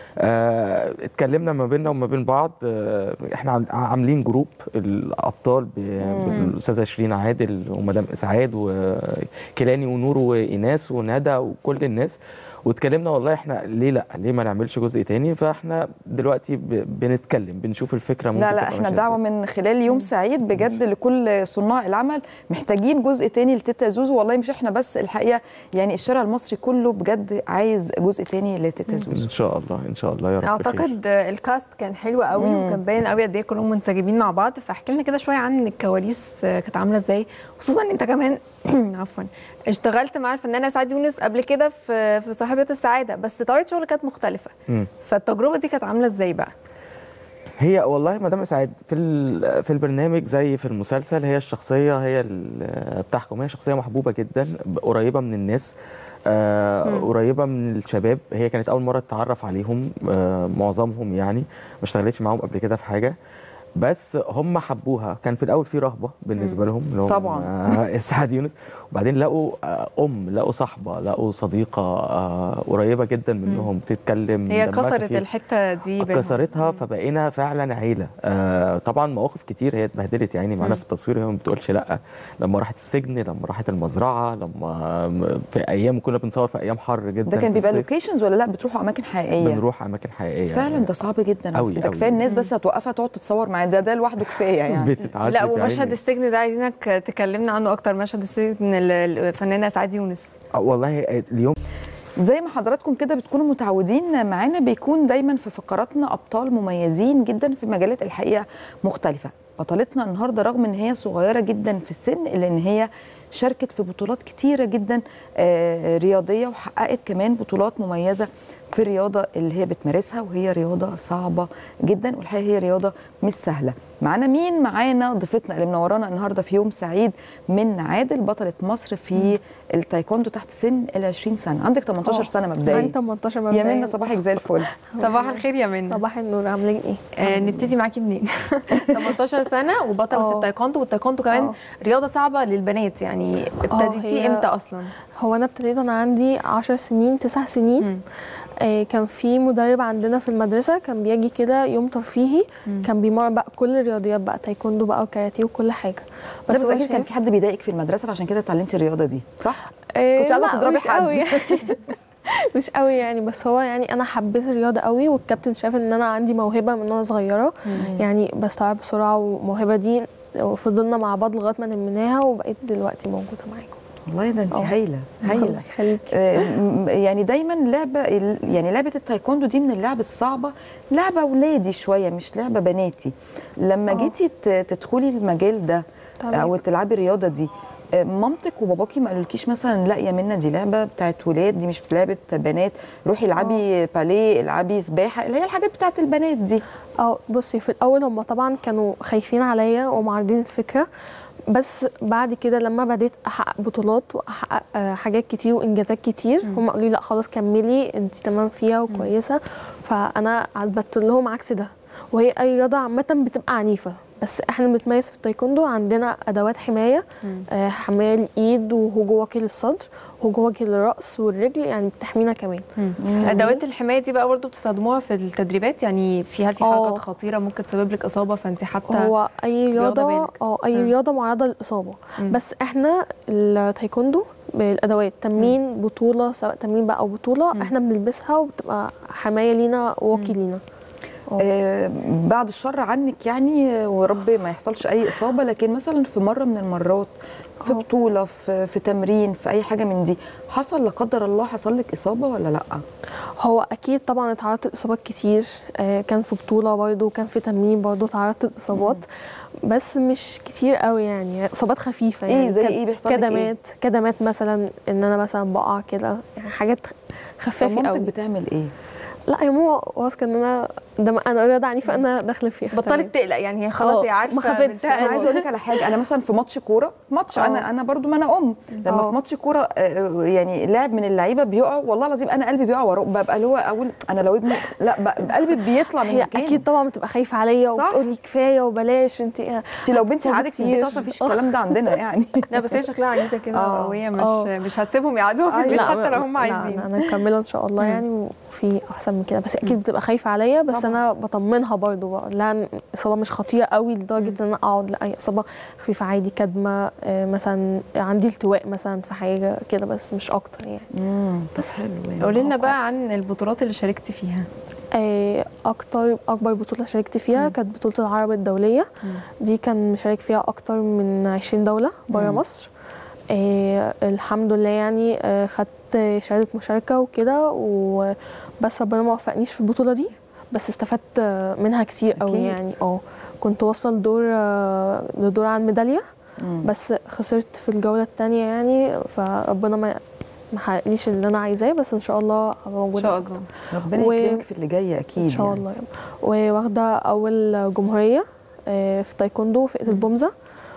S21: آه، اتكلمنا ما بيننا وما بين بعض. آه، احنا عم- عاملين جروب الابطال ب- بالاستاذه شيرين عادل ومدام اسعاد وكيلاني ونور وايناس وندى وكل الناس، واتكلمنا والله احنا ليه لا ليه ما نعملش جزء تاني. فاحنا دلوقتي ب- بنتكلم بنشوف الفكره ممكن
S1: لا لا
S21: تبقى
S1: احنا
S21: ماشية
S1: دعوه من خلال يوم سعيد بجد لكل صناع العمل، محتاجين جزء تاني لتيتا زوزو. والله مش احنا بس، الحقيقه يعني الشارع المصري كله بجد عايز جزء تاني لتيتا زوزو.
S21: ان شاء الله ان شاء الله يا رب. خير.
S2: اعتقد الكاست كان حلو قوي
S1: مم.
S2: وكان باين قوي قد ايه كلهم منسجمين مع بعض. فاحكي لنا كده شويه عن الكواليس كانت عامله ازاي، خصوصا ان انت كمان عفوا اشتغلت مع الفنانه اسعاد يونس قبل كده في في صاحبه السعاده، بس طريقه شغل كانت مختلفه.
S21: مم.
S2: فالتجربه دي كانت عامله ازاي بقى؟
S21: هي والله مدام اسعاد في ال- في البرنامج زي في المسلسل، هي الشخصيه هي ال- بتاعكم، هي شخصيه محبوبه جدا، قريبه من الناس، آه قريبه من الشباب. هي كانت اول مره تتعرف عليهم، آه معظمهم يعني ما اشتغلتش معاهم قبل كده في حاجه، بس هم حبوها. كان في الاول في رهبه بالنسبه لهم اللي هم
S1: طبعاً.
S21: آه، اسعاد يونس، وبعدين لقوا آه، ام، لقوا صاحبه، لقوا صديقه آه، قريبه جدا منهم، بتتكلم
S2: هي
S21: دمها
S2: كسرت
S21: خفيف.
S2: الحته دي بينهم.
S21: كسرتها، فبقينا فعلا عيله. آه طبعا مواقف كتير هي اتبهدلت يعني معانا
S2: مم.
S21: في التصوير، هي ما بتقولش لا، لما راحت السجن، لما راحت المزرعه، لما في ايام كنا بنصور في ايام حر جدا.
S1: ده كان
S21: في
S1: بيبقى
S21: الصيف.
S1: لوكيشنز ولا لا بتروحوا اماكن حقيقيه؟
S21: بنروح اماكن حقيقيه
S1: فعلا ده صعب جدا.
S21: أوي
S1: ده
S21: أوي.
S1: كفايه الناس بس هتوقفها تقعد تتصور معاه، ده ده لوحده كفايه يعني.
S21: بتتعذب
S2: لا
S21: يا
S2: ومشهد
S21: عيني.
S2: السجن ده عايزينك تكلمنا عنه اكتر، مشهد السجن ال- الفنانه اسعاد يونس.
S21: آه، والله اليوم
S1: زي ما حضراتكم كده بتكونوا متعودين معانا، بيكون دايما في فقراتنا ابطال مميزين جدا في مجالات الحقيقه مختلفه. بطلتنا النهارده رغم ان هي صغيره جدا في السن الا ان هي شاركت في بطولات كتيره جدا آه، رياضيه، وحققت كمان بطولات مميزه في الرياضه اللي هي بتمارسها، وهي رياضه صعبه جدا، والحقيقه هي رياضه مش سهله. معانا مين؟ معانا ضيفتنا اللي منورانا النهارده في يوم سعيد، من عادل، بطله مصر في التايكوندو تحت سن ال عشرين سنه. عندك تمنتاشر
S3: أوه.
S1: سنه مبدئيا.
S3: عندي تمنتاشر مبدئيا.
S1: يا منى صباحك زي الفل.
S2: صباح الخير يا منى.
S3: صباح النور، عاملين ايه؟
S2: آه نبتدي معاكي منين؟ تمنتاشر سنه وبطله في
S3: آه.
S2: التايكوندو، والتايكوندو كمان
S3: آه.
S2: رياضه صعبه للبنات، يعني ابتديتي
S3: هي-
S2: امتى اصلا؟
S3: هو انا ابتديت انا عندي عشر سنين تسع سنين. آه كان في مدرب عندنا في المدرسه كان بيجي كده يوم ترفيهي،
S1: مم.
S3: كان بيمرن بقى كل الرياضيات بقى، تايكوندو بقى وكاراتيه وكل حاجه.
S1: بس, بس
S3: هو
S1: اكيد كان
S3: شايف-
S1: في حد بيضايقك في المدرسه فعشان كده اتعلمتي الرياضه دي، صح؟
S3: آه،
S1: كنت عايزه
S3: لا،
S1: تضربي
S3: مش
S1: حد.
S3: قوي يعني. مش قوي يعني، بس هو يعني انا حبيت الرياضه قوي، والكابتن شاف ان انا عندي موهبه من وانا صغيره،
S1: مم.
S3: يعني بستوعب بسرعه، والموهبه دي وفضلنا مع بعض لغايه ما نميناها، وبقيت دلوقتي موجوده معاكم.
S1: والله ده انت
S3: أه.
S1: هايله
S3: الله
S1: هايله.
S3: يخليكي.
S1: آه، م- يعني دايما لعبه يعني لعبه التايكوندو دي من اللعب الصعبه، لعبه ولادي شويه مش لعبه بناتي. لما
S3: أه.
S1: جيتي ت- تدخلي المجال ده
S3: تمام.
S1: او تلعبي الرياضه دي، آه، مامتك وباباكي ما قالولكيش مثلا لا يا منى دي لعبه بتاعت ولاد، دي مش لعبه بنات، روحي العبي باليه، العبي سباحه، اللي هي الحاجات بتاعت البنات دي؟
S3: اه بصي، في الاول هم طبعا كانوا خايفين عليا ومعارضين الفكره، بس بعد كده لما بديت احقق بطولات واحقق آه، حاجات كتير وانجازات كتير، هم قالوا لي لا خلاص كملي انت تمام فيها وكويسه. فانا اثبتت لهم عكس ده. وهي اي رياضه عامه بتبقى عنيفه، بس احنا بنتميز في التايكوندو، عندنا ادوات حمايه، آه، حمايه الايد وهجو واكل الصدر وهجو واكل الراس والرجل، يعني بتحمينا كمان.
S2: ادوات الحمايه دي بقى برضه بتستخدموها في التدريبات، يعني في هل في
S3: آه.
S2: حركات خطيره ممكن تسبب لك اصابه فانت حتى
S3: هو اي رياضه
S2: بالك؟
S3: اه اي
S2: مم.
S3: رياضه معرضه للاصابه،
S2: مم.
S3: بس احنا التايكوندو بالادوات تمرين بطوله، سواء تمرين بقى او بطوله،
S2: مم.
S3: احنا بنلبسها وبتبقى حمايه لينا وواقي لينا.
S1: آه بعد الشر عنك يعني، ورب ما يحصلش اي اصابه، لكن مثلا في مره من المرات في
S3: أوه.
S1: بطوله في, في تمرين في اي حاجه من دي، حصل لا قدر الله حصل لك اصابه ولا لا؟
S3: هو اكيد طبعا اتعرضت لاصابات كتير، آه كان في بطوله برضه وكان في تمرين برضه اتعرضت لاصابات، بس مش كتير قوي يعني، اصابات خفيفه يعني.
S1: ايه زي
S3: كد-
S1: ايه بيحصل لك؟
S3: كدمات كدمات مثلا، ان انا مثلا بقع كده، يعني حاجات
S1: طب
S3: خفافه
S1: مامتك
S3: قوي.
S1: بتعمل ايه؟
S3: لا يا ماما واثقه ان انا ده انا رياضه عنيفه انا داخله فيها.
S2: بطلت تقلق يعني، هي خلاص هي عارفه.
S3: ما خافتش.
S1: انا عايزه اقول لك على حاجه، انا مثلا في ماتش كوره ماتش
S3: أوه.
S1: انا انا برضو ما انا ام لما أوه. في ماتش كوره يعني لاعب من اللعيبه بيقع، والله العظيم انا قلبي بيقع وراه، ببقى اللي هو اقول انا لو ابني لا قلبي بيطلع من مكانه.
S3: اكيد طبعا بتبقى خايفه عليا وبتقولي كفايه وبلاش انت
S1: انت لو بنتي قعدت في البيت اصلا مفيش الكلام ده عندنا يعني.
S2: لا بس هي شكلها عنيده كده وهي مش أوه. مش هتسيبهم يقعدوا في البيت حتى لو هم عايزين.
S3: انا مكمله ان شاء الله يعني، وفي احسن من كده، بس اكيد بتبقى خايفه عليا، بس طبعا. انا بطمنها برضو بقول لها اصابه مش خطيره قوي لدرجه ان انا اقعد، لا اي اصابه خفيفه عادي، كدمه مثلا عندي التواء مثلا في حاجه كده بس مش اكتر يعني.
S1: امم طب حلو.
S2: قولي لنا بقى عن البطولات اللي شاركتي فيها.
S3: اكتر اكبر بطوله شاركت فيها كانت بطوله العرب الدوليه. مم. دي كان مشارك فيها اكتر من عشرين دوله بره مصر. آه الحمد لله يعني آه خدت شهاده مشاركه وكده، وبس ربنا ما وفقنيش في البطوله دي، بس استفدت منها كتير قوي يعني. اه كنت واصل دور آه لدور عن ميداليه، بس خسرت في الجوله الثانيه يعني، فربنا ما ما حققليش اللي انا عايزاه، بس ان شاء الله هبقى موجوده
S2: ان شاء الله.
S1: ربنا يكرمك في اللي جاي اكيد
S3: ان شاء
S1: يعني.
S3: الله. وواخده اول جمهوريه في تايكوندو في البومزه،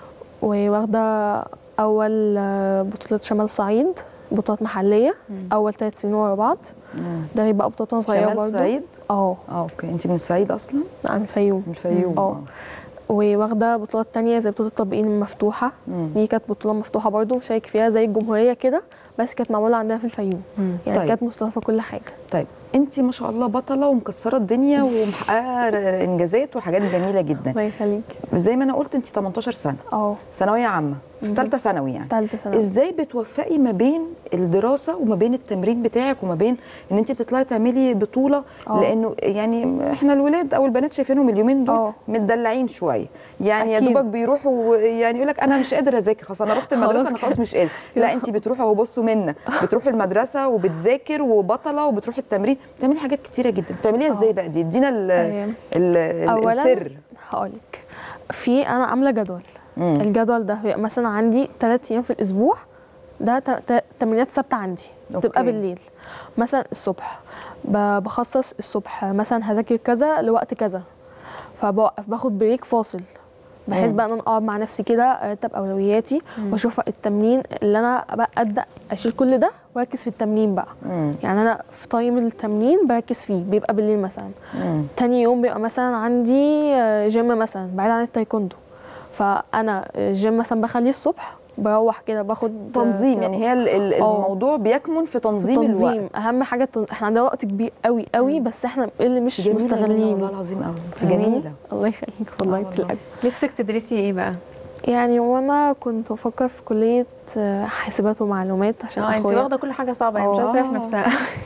S3: وواخده اول بطوله شمال صعيد، بطولات محليه مم. اول ثلاث سنين ورا بعض. ده هيبقى بطولات صغيره برضه.
S1: شمال صعيد؟
S3: اه
S1: اه اوكي. انت من الصعيد اصلا؟
S3: لا من الفيوم.
S1: من الفيوم اه.
S3: وواخده بطولات تانية زي بطوله التطبيقين المفتوحه. مم. دي كانت بطوله مفتوحه برضه مشارك فيها زي الجمهوريه كده، بس كانت معموله عندنا في الفيوم. مم. يعني طيب. كانت مستضافه كل حاجه.
S1: طيب انت ما شاء الله بطله ومكسره الدنيا ومحققه انجازات وحاجات جميله جدا.
S3: الله يخليك.
S1: زي ما انا قلت انت تمنتاشر سنه.
S3: اه
S1: ثانويه عامه في ثالثه ثانوي يعني.
S3: ثالثه ثانوي.
S1: ازاي بتوفقي ما بين الدراسه وما بين التمرين بتاعك وما بين ان انت بتطلعي تعملي بطوله؟ أوه. لانه يعني احنا الولاد او البنات شايفينهم اليومين دول أوه. متدلعين شويه يعني. أكيد. يا دوبك بيروحوا يعني يقول لك انا مش قادر اذاكر، خلاص انا رحت المدرسه انا خلاص مش قادر. لا انت بتروحي اهو بصوا منا، بتروحي المدرسه وبتذاكر وبطله وبتروحي التمرين، بتعملي حاجات كتيره جدا. بتعمليها ازاي بقى دي؟ ادينا السر.
S3: هقول لك، في انا عامله جدول. مم. الجدول ده مثلا عندي ثلاث ايام في الاسبوع، ده تمرينات ثابته عندي تبقى بالليل. مثلا الصبح بخصص الصبح مثلا هذاكر كذا لوقت كذا، فبوقف باخد بريك فاصل بحيث بقى ان انا اقعد مع نفسي كده ارتب اولوياتي واشوف التمرين اللي انا بقى ابدا اشيل كل ده واركز في التمرين بقى. مم. يعني انا في تايم التمرين بركز فيه بيبقى بالليل مثلا. مم. تاني يوم بيبقى مثلا عندي جيم مثلا بعيد عن التايكوندو، فانا الجيم مثلا بخليه الصبح، بروح كده باخد
S1: تنظيم. يعني هي الموضوع بيكمن في تنظيم, في تنظيم الوقت.
S3: اهم حاجه احنا عندنا وقت كبير قوي قوي، بس احنا اللي مش مستغلين.
S1: والله العظيم قوي انت جميله.
S3: الله يخليك والله. تلاقي
S2: نفسك تدرسي ايه بقى؟
S3: يعني وانا كنت بفكر في كليه حاسبات ومعلومات عشان
S2: اخويا. انت واخده كل حاجه صعبه يعني مش عايزه تريح نفسها.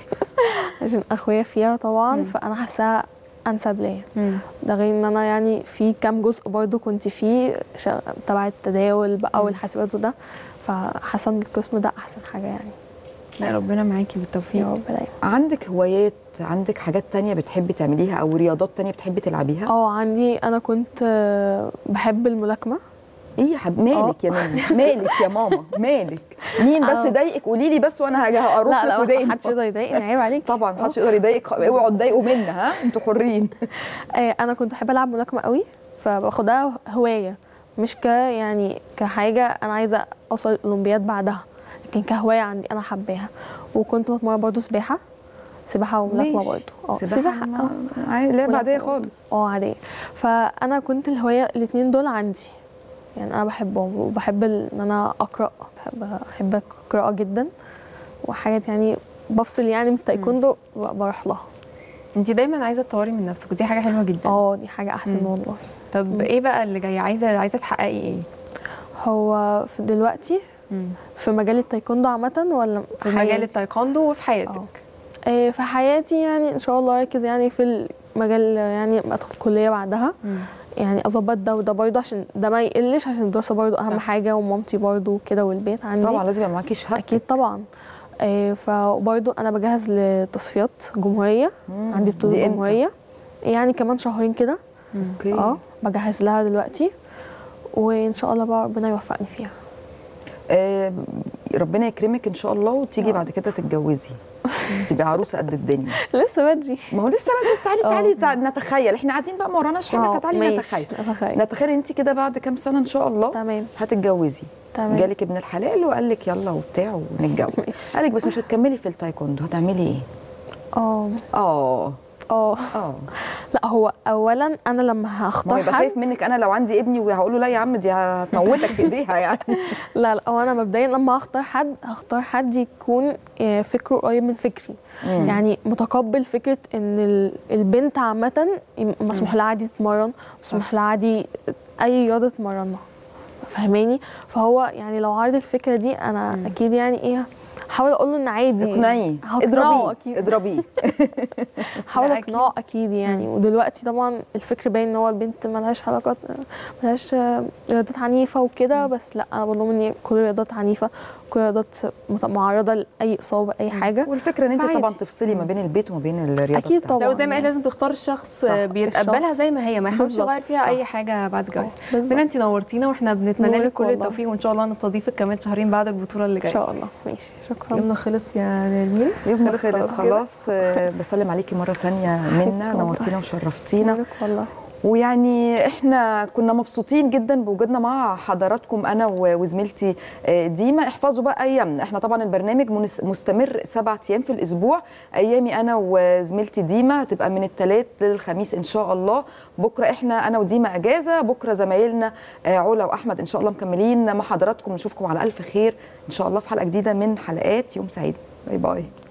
S2: عشان اخويا فيها طبعا. مم. فانا حاساها انسب ليا. ده غير ان انا يعني في كام جزء برضو كنت فيه تبع التداول بقى والحاسبات وده، فحاسه ان القسم ده احسن حاجه يعني. لا ربنا معاكي بالتوفيق.
S3: يا رب دايما.
S1: عندك هوايات، عندك حاجات تانية بتحبي تعمليها او رياضات تانية بتحبي تلعبيها؟
S3: اه عندي. انا كنت بحب الملاكمه.
S1: ايه يا حب مالك يا ماما؟ مالك يا ماما؟ مالك؟ مين بس ضايقك قولي لي بس وانا هاجي هقرص لك وداني.
S3: لا لا محدش يقدر يضايقني، عيب عليك.
S1: طبعا محدش يقدر يضايقك، اوعوا تضايقوا منا، ها انتوا حرين.
S3: انا كنت بحب العب ملاكمه قوي، فباخدها هوايه مش ك يعني كحاجه انا عايزه اوصل الاولمبياد بعدها، لكن كهوايه عندي انا حباها. وكنت بتمرن برضه سباحه سباحه وملاكمه برضه.
S1: اه سباحه لعبه عاديه خالص.
S3: اه عاديه. فانا كنت الهوايه الاثنين دول عندي يعني، انا بحبهم وبحب ان انا اقرا، بحب بحب القراءه جدا وحاجات يعني بفصل يعني من التايكوندو بروح لها.
S2: انت دايما عايزه تطوري من نفسك ودي حاجه حلوه جدا.
S3: اه دي حاجه احسن مم. والله.
S2: طب مم. ايه بقى اللي جاي؟ عايزه عايزه تحققي ايه؟
S3: هو في دلوقتي مم. في مجال التايكوندو عامه ولا
S2: في مجال التايكوندو وفي حياتك؟
S3: اه في حياتي يعني ان شاء الله اركز يعني في المجال، يعني ادخل كليه بعدها. مم. يعني اظبط ده وده برضه عشان ده ما يقلش، عشان الدراسه برضه اهم صح. حاجه، ومامتي برضه كده والبيت عندي
S1: طبعا لازم يبقى معاكي شهاده.
S3: اكيد طبعا. آه فبرضه انا بجهز لتصفيات جمهوريه. مم. عندي بطوله جمهوريه يعني كمان شهرين كده.
S1: اوكي.
S3: اه بجهز لها دلوقتي، وان شاء الله بقى ربنا يوفقني فيها.
S1: آه ربنا يكرمك ان شاء الله وتيجي بعد كده تتجوزي تبقي عروسه قد الدنيا.
S3: لسه بدري.
S1: ما هو لسه بدري، بس تعالي تعالي تع- نتخيل، احنا قاعدين بقى ما وراناش حاجه، فتعالي نتخيل نتخيل انت كده بعد كام سنه ان شاء الله
S3: تمام
S1: هتتجوزي.
S3: تمام.
S1: جالك ابن الحلال وقال لك يلا وبتاع ونتجوز، قال لك بس مش هتكملي في التايكوندو، هتعملي ايه؟
S3: اه
S1: اه
S3: اه
S1: اه
S3: لا هو اولا انا لما
S1: ما
S3: هختار
S1: هو يبقى
S3: حد
S1: خايف منك انا لو عندي ابني وهقول له لا يا عم دي هتموتك في ايديها يعني.
S3: لا لا هو انا مبدئيا لما هختار حد هختار حد يكون آه، فكره قريب من فكري.
S1: مم.
S3: يعني متقبل فكره ان ال- البنت عامه مسموح لها عادي تتمرن، مسموح لها عادي اي رياضه تتمرنها، فاهماني؟ فهو يعني لو عارض الفكره دي انا مم. اكيد يعني ايه هحاول اقول له ان عادي،
S1: اقنعيه،
S3: هقنعه
S1: اضربيه اضربيه
S3: هحاول اقنعه اكيد يعني. ودلوقتي طبعا الفكر باين ان هو البنت ملهاش علاقات ملهاش رياضات عنيفه وكده، بس لا انا بقول لهم ان كل الرياضات عنيفه، كل الرياضات مت- معرضه لاي اصابه اي حاجه.
S1: والفكره ان انت
S3: فعادي.
S1: طبعا تفصلي ما بين البيت وما بين الرياضه
S3: اكيد
S1: بتاعتك.
S3: طبعا
S2: لو زي ما قال لازم تختار الشخص
S1: صح.
S2: بيتقبلها
S3: الشخص.
S2: زي ما هي، ما يحاولش
S3: بالظبط.
S2: يغير فيها
S3: صح.
S2: اي حاجه بعد الجواز.
S3: بالظبط.
S2: بنا انت نورتينا واحنا بنتمنى لك
S3: نورك
S2: كل
S3: والله.
S2: التوفيق، وان شاء الله نستضيفك كمان شهرين بعد البطوله اللي
S3: ان
S2: جايه.
S3: شاء الله. ماشي شكرا.
S2: يومنا خلص يا نرمين.
S1: يومنا
S2: خلص
S1: خلص
S2: خلاص
S1: خلاص. آه، بسلم عليكي مره ثانيه منا،
S3: والله.
S1: نورتينا وشرفتينا.
S3: نورك والله.
S1: ويعني احنا كنا مبسوطين جدا بوجودنا مع حضراتكم انا و- وزميلتي آه، ديما. احفظوا بقى ايامنا، احنا طبعا البرنامج منس- مستمر سبعة ايام في الاسبوع. ايامي انا وزميلتي ديما هتبقى من الثلاث للخميس ان شاء الله. بكره احنا انا وديما اجازه، بكره زمايلنا آه، علا واحمد ان شاء الله مكملين مع حضراتكم. نشوفكم على الف خير ان شاء الله في حلقه جديده من حلقات يوم سعيد. باي باي.